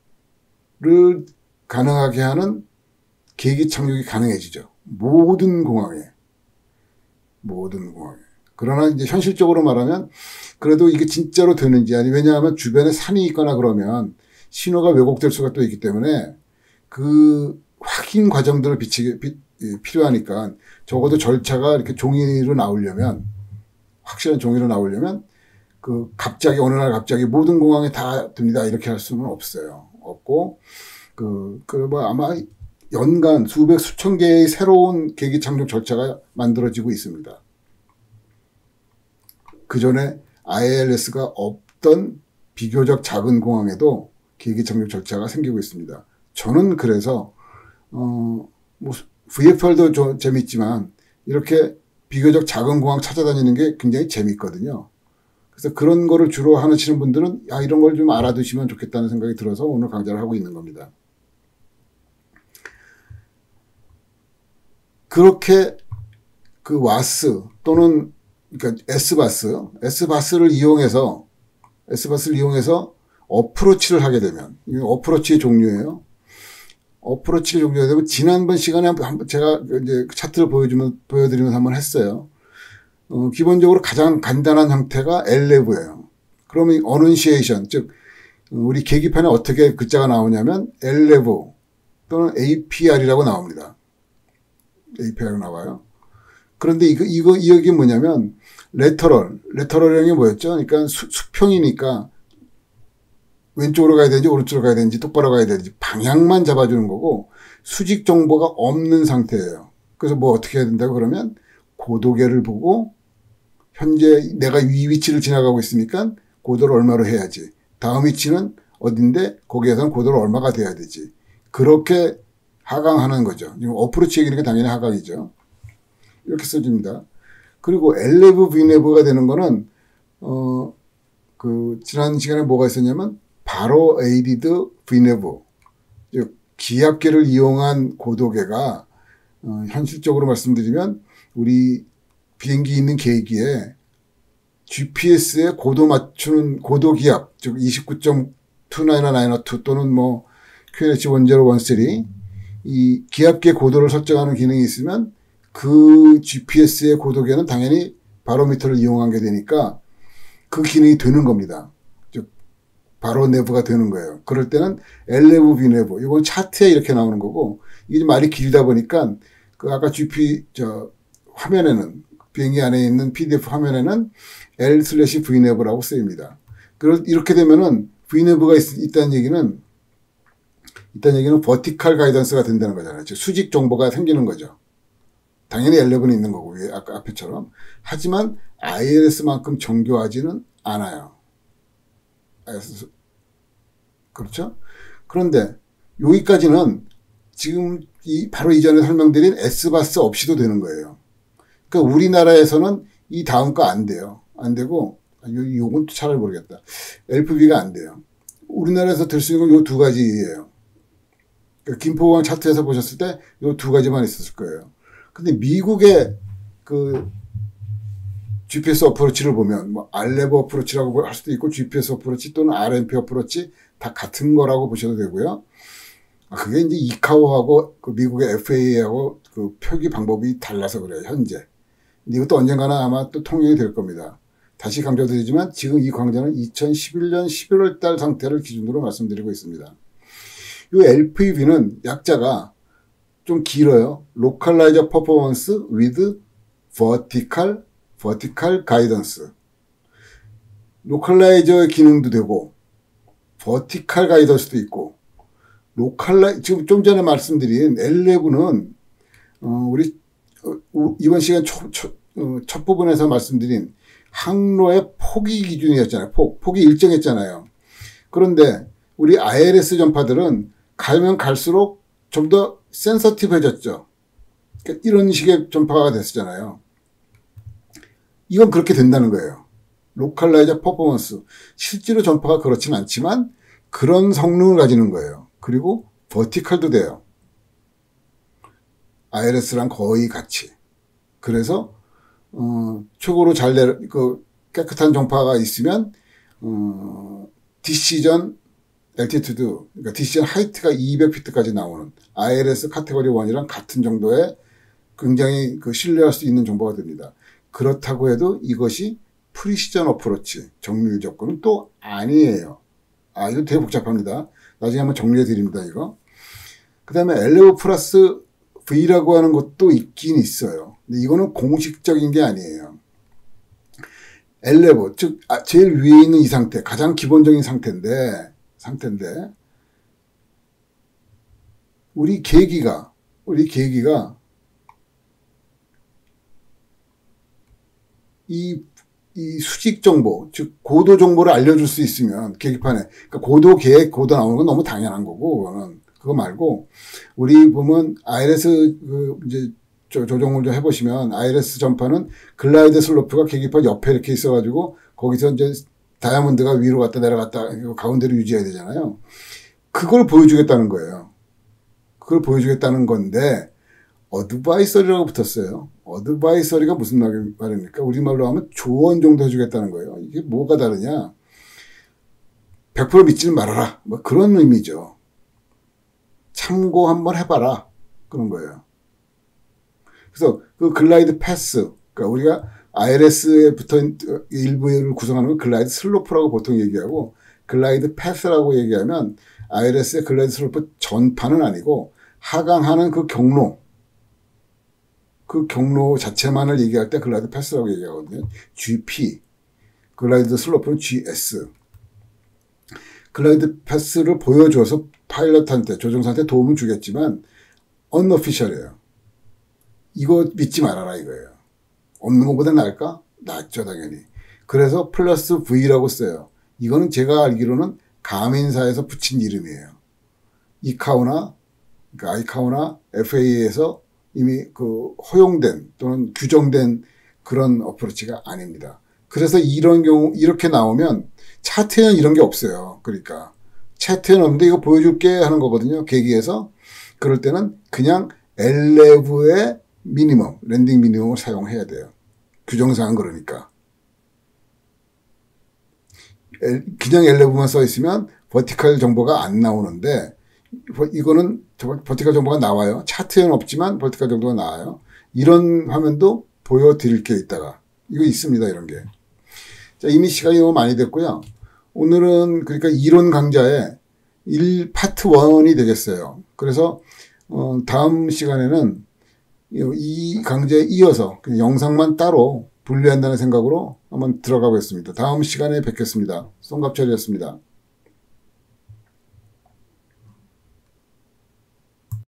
가능하게 하는 계기 착륙이 가능해지죠. 모든 공항에. 모든 공항에. 그러나 이제 현실적으로 말하면 그래도 이게 진짜로 되는지 아니 왜냐하면 주변에 산이 있거나 그러면 신호가 왜곡될 수가 또 있기 때문에 그 확인 과정들을 비치게 비, 필요하니까 적어도 절차가 이렇게 종이로 나오려면 확실한 종이로 나오려면 그 갑자기 어느 날 갑자기 모든 공항에 다 됩니다 이렇게 할 수는 없어요. 없고 그, 그, 뭐, 아마 연간 수백, 수천 개의 새로운 계기 착륙 절차가 만들어지고 있습니다. 그 전에 아이엘에스가 없던 비교적 작은 공항에도 계기 착륙 절차가 생기고 있습니다. 저는 그래서, 어, 뭐, 브이에프알도 좀 재밌지만, 이렇게 비교적 작은 공항 찾아다니는 게 굉장히 재밌거든요. 그래서 그런 거를 주로 하시는 분들은, 야, 이런 걸 좀 알아두시면 좋겠다는 생각이 들어서 오늘 강좌를 하고 있는 겁니다. 그렇게 그 와스 또는 그러니까 S바스, S바스를 이용해서 S바스를 이용해서 어프로치를 하게 되면 이게 어프로치의 종류예요. 어프로치의 종류가 되면 지난번 시간에 한번 제가 이제 차트를 보여주면 보여드리면서 한번 했어요. 어, 기본적으로 가장 간단한 형태가 엘레브예요. 그러면 어넌시에이션 즉 우리 계기판에 어떻게 글자가 나오냐면 엘레브 또는 에이피알이라고 나옵니다. 에이피알로 나와요. 그런데 이거, 이거, 이게 뭐냐면, 레터럴. 레터럴형이 뭐였죠? 그러니까 수, 수평이니까, 왼쪽으로 가야 되는지, 오른쪽으로 가야 되는지, 똑바로 가야 되는지, 방향만 잡아주는 거고, 수직 정보가 없는 상태예요. 그래서 뭐 어떻게 해야 된다고 그러면, 고도계를 보고, 현재 내가 이 위치를 지나가고 있으니까, 고도를 얼마로 해야지. 다음 위치는 어딘데, 거기에서는 고도를 얼마가 돼야 되지. 그렇게 하강하는 거죠. 어프로치 얘기는 당연히 하강이죠. 이렇게 써집니다. 그리고 엘레브 비네브가 되는 거는, 어, 그, 지난 시간에 뭐가 있었냐면, 바로 에이디드 비네브. 즉, 기압계를 이용한 고도계가, 어, 현실적으로 말씀드리면, 우리 비행기 있는 계기에 지피에스에 고도 맞추는 고도 기압, 즉 이십구 점 이구나 나인오투 또는 뭐, 큐엔에이치 일공일삼 이 기압계 고도를 설정하는 기능이 있으면 그 지피에스의 고도계는 당연히 바로미터를 이용하게 되니까 그 기능이 되는 겁니다. 즉 바로 내부가 되는 거예요. 그럴 때는 엘내부, V내부 이건 차트에 이렇게 나오는 거고, 이게 말이 길다 보니까 그 아까 지피 저 화면에는 비행기 안에 있는 피디에프 화면에는 L 슬래시 V내부라고 쓰입니다. 이렇게 되면은 V내부가 있다는 얘기는 있다는 얘기는 버티컬 가이던스가 된다는 거잖아요. 즉 수직 정보가 생기는 거죠. 당연히 엘레븐이 있는 거고, 위에 아까 앞에처럼. 하지만 아이엘에스만큼 정교하지는 않아요. 그렇죠? 그런데 여기까지는 지금 이 바로 이전에 설명드린 S바스 없이도 되는 거예요. 그러니까 우리나라에서는 이 다음 거 안 돼요. 안 되고, 요건 차라리 모르겠다. 엘피비가 안 돼요. 우리나라에서 들 수 있는 건 요 두 가지예요. 그러니까 김포공항 차트에서 보셨을 때 요 두 가지만 있었을 거예요. 근데 미국의 그 지피에스 어프로치를 보면 뭐 알레버 어프로치라고 할 수도 있고 지피에스 어프로치 또는 알엠피 어프로치 다 같은 거라고 보셔도 되고요. 그게 이제 이카오하고 그 미국의 에프에이하고 그 표기 방법이 달라서 그래요, 현재. 근데 이것도 언젠가는 아마 또 통일이 될 겁니다. 다시 강조드리지만 지금 이 강좌는 이천십일 년 십일월 달 상태를 기준으로 말씀드리고 있습니다. 이 엘피비는 약자가 좀 길어요. Localizer Performance with Vertical, Vertical Guidance. 로컬라이저의 기능도 되고, Vertical Guidance도 있고, 로컬라이, 지금 좀 전에 말씀드린 엘레븐은, 어, 우리, 어, 이번 시간 초, 초, 어, 첫 부분에서 말씀드린 항로의 폭이 기준이었잖아요. 폭, 폭이 일정했잖아요. 그런데 우리 아이엘에스 전파들은 가면 갈수록 좀 더 센서티브해졌죠. 그러니까 이런 식의 전파가 됐었잖아요. 이건 그렇게 된다는 거예요. 로컬라이저 퍼포먼스. 실제로 전파가 그렇진 않지만 그런 성능을 가지는 거예요. 그리고 버티컬도 돼요. 아이엘에스랑 거의 같이. 그래서 어, 최고로 잘 내려, 그 깨끗한 전파가 있으면 어, 디시전 엘티튜드, 그러니까 디시전 하이트가 이백 피트까지 나오는 아이엘에스 카테고리 일이랑 같은 정도의 굉장히 그 신뢰할 수 있는 정보가 됩니다. 그렇다고 해도 이것이 프리시전 어프로치, 정밀 접근은 또 아니에요. 아, 이거 되게 복잡합니다. 나중에 한번 정리해 드립니다, 이거. 그 다음에 엘레브 플러스 V라고 하는 것도 있긴 있어요. 근데 이거는 공식적인 게 아니에요. 엘레브, 즉, 아, 제일 위에 있는 이 상태, 가장 기본적인 상태인데, 상태인데, 우리 계기가, 우리 계기가, 이, 이 수직 정보, 즉, 고도 정보를 알려줄 수 있으면, 계기판에, 그러니까 고도 계획, 고도 나오는 건 너무 당연한 거고, 그거는, 그거 말고, 우리 보면, 아이엘에스, 그, 이제, 조정을 좀 해보시면, 아이엘에스 전파는 글라이드 슬로프가 계기판 옆에 이렇게 있어가지고, 거기서 이제, 다이아몬드가 위로 갔다 내려갔다 가운데로 유지해야 되잖아요. 그걸 보여주겠다는 거예요. 그걸 보여주겠다는 건데 어드바이서리라고 붙었어요. 어드바이서리가 무슨 말입니까? 우리말로 하면 조언 정도 해주겠다는 거예요. 이게 뭐가 다르냐? 백 퍼센트 믿지는 말아라. 뭐 그런 의미죠. 참고 한번 해봐라. 그런 거예요. 그래서 그 글라이드 패스, 그러니까 우리가 아이엘에스에 붙어 일부를 구성하는 건 글라이드 슬로프라고 보통 얘기하고, 글라이드 패스라고 얘기하면 아이엘에스의 글라이드 슬로프 전파는 아니고 하강하는 그 경로, 그 경로 자체만을 얘기할 때 글라이드 패스라고 얘기하거든요. 지피, 글라이드 슬로프는 지에스. 글라이드 패스를 보여줘서 파일럿한테, 조종사한테 도움을 주겠지만 언어피셜이에요. 이거 믿지 말아라 이거예요. 없는 것보다 나을까? 낫죠, 당연히. 그래서 플러스 V라고 써요. 이거는 제가 알기로는 가민사에서 붙인 이름이에요. 이카오나, 그러니까 아이카오나 에프에이에서 이미 그 허용된 또는 규정된 그런 어프로치가 아닙니다. 그래서 이런 경우, 이렇게 나오면 차트에는 이런 게 없어요. 그러니까. 차트에는 없는데 이거 보여줄게 하는 거거든요. 계기에서. 그럴 때는 그냥 엘레브의 미니멈, 랜딩 미니멈을 사용해야 돼요. 규정사항 그러니까. 그냥 엘레브만 써 있으면 버티컬 정보가 안 나오는데 이거는 버티컬 정보가 나와요. 차트에는 없지만 버티컬 정보가 나와요. 이런 화면도 보여드릴 게 있다가 이거 있습니다. 이런 게. 자, 이미 시간이 너무 많이 됐고요. 오늘은 그러니까 이론 강좌의 일 파트 일이 되겠어요. 그래서 어, 다음 시간에는 이 강좌에 이어서 영상만 따로 분류한다는 생각으로 한번 들어가 보겠습니다. 다음 시간에 뵙겠습니다. 송갑철이었습니다.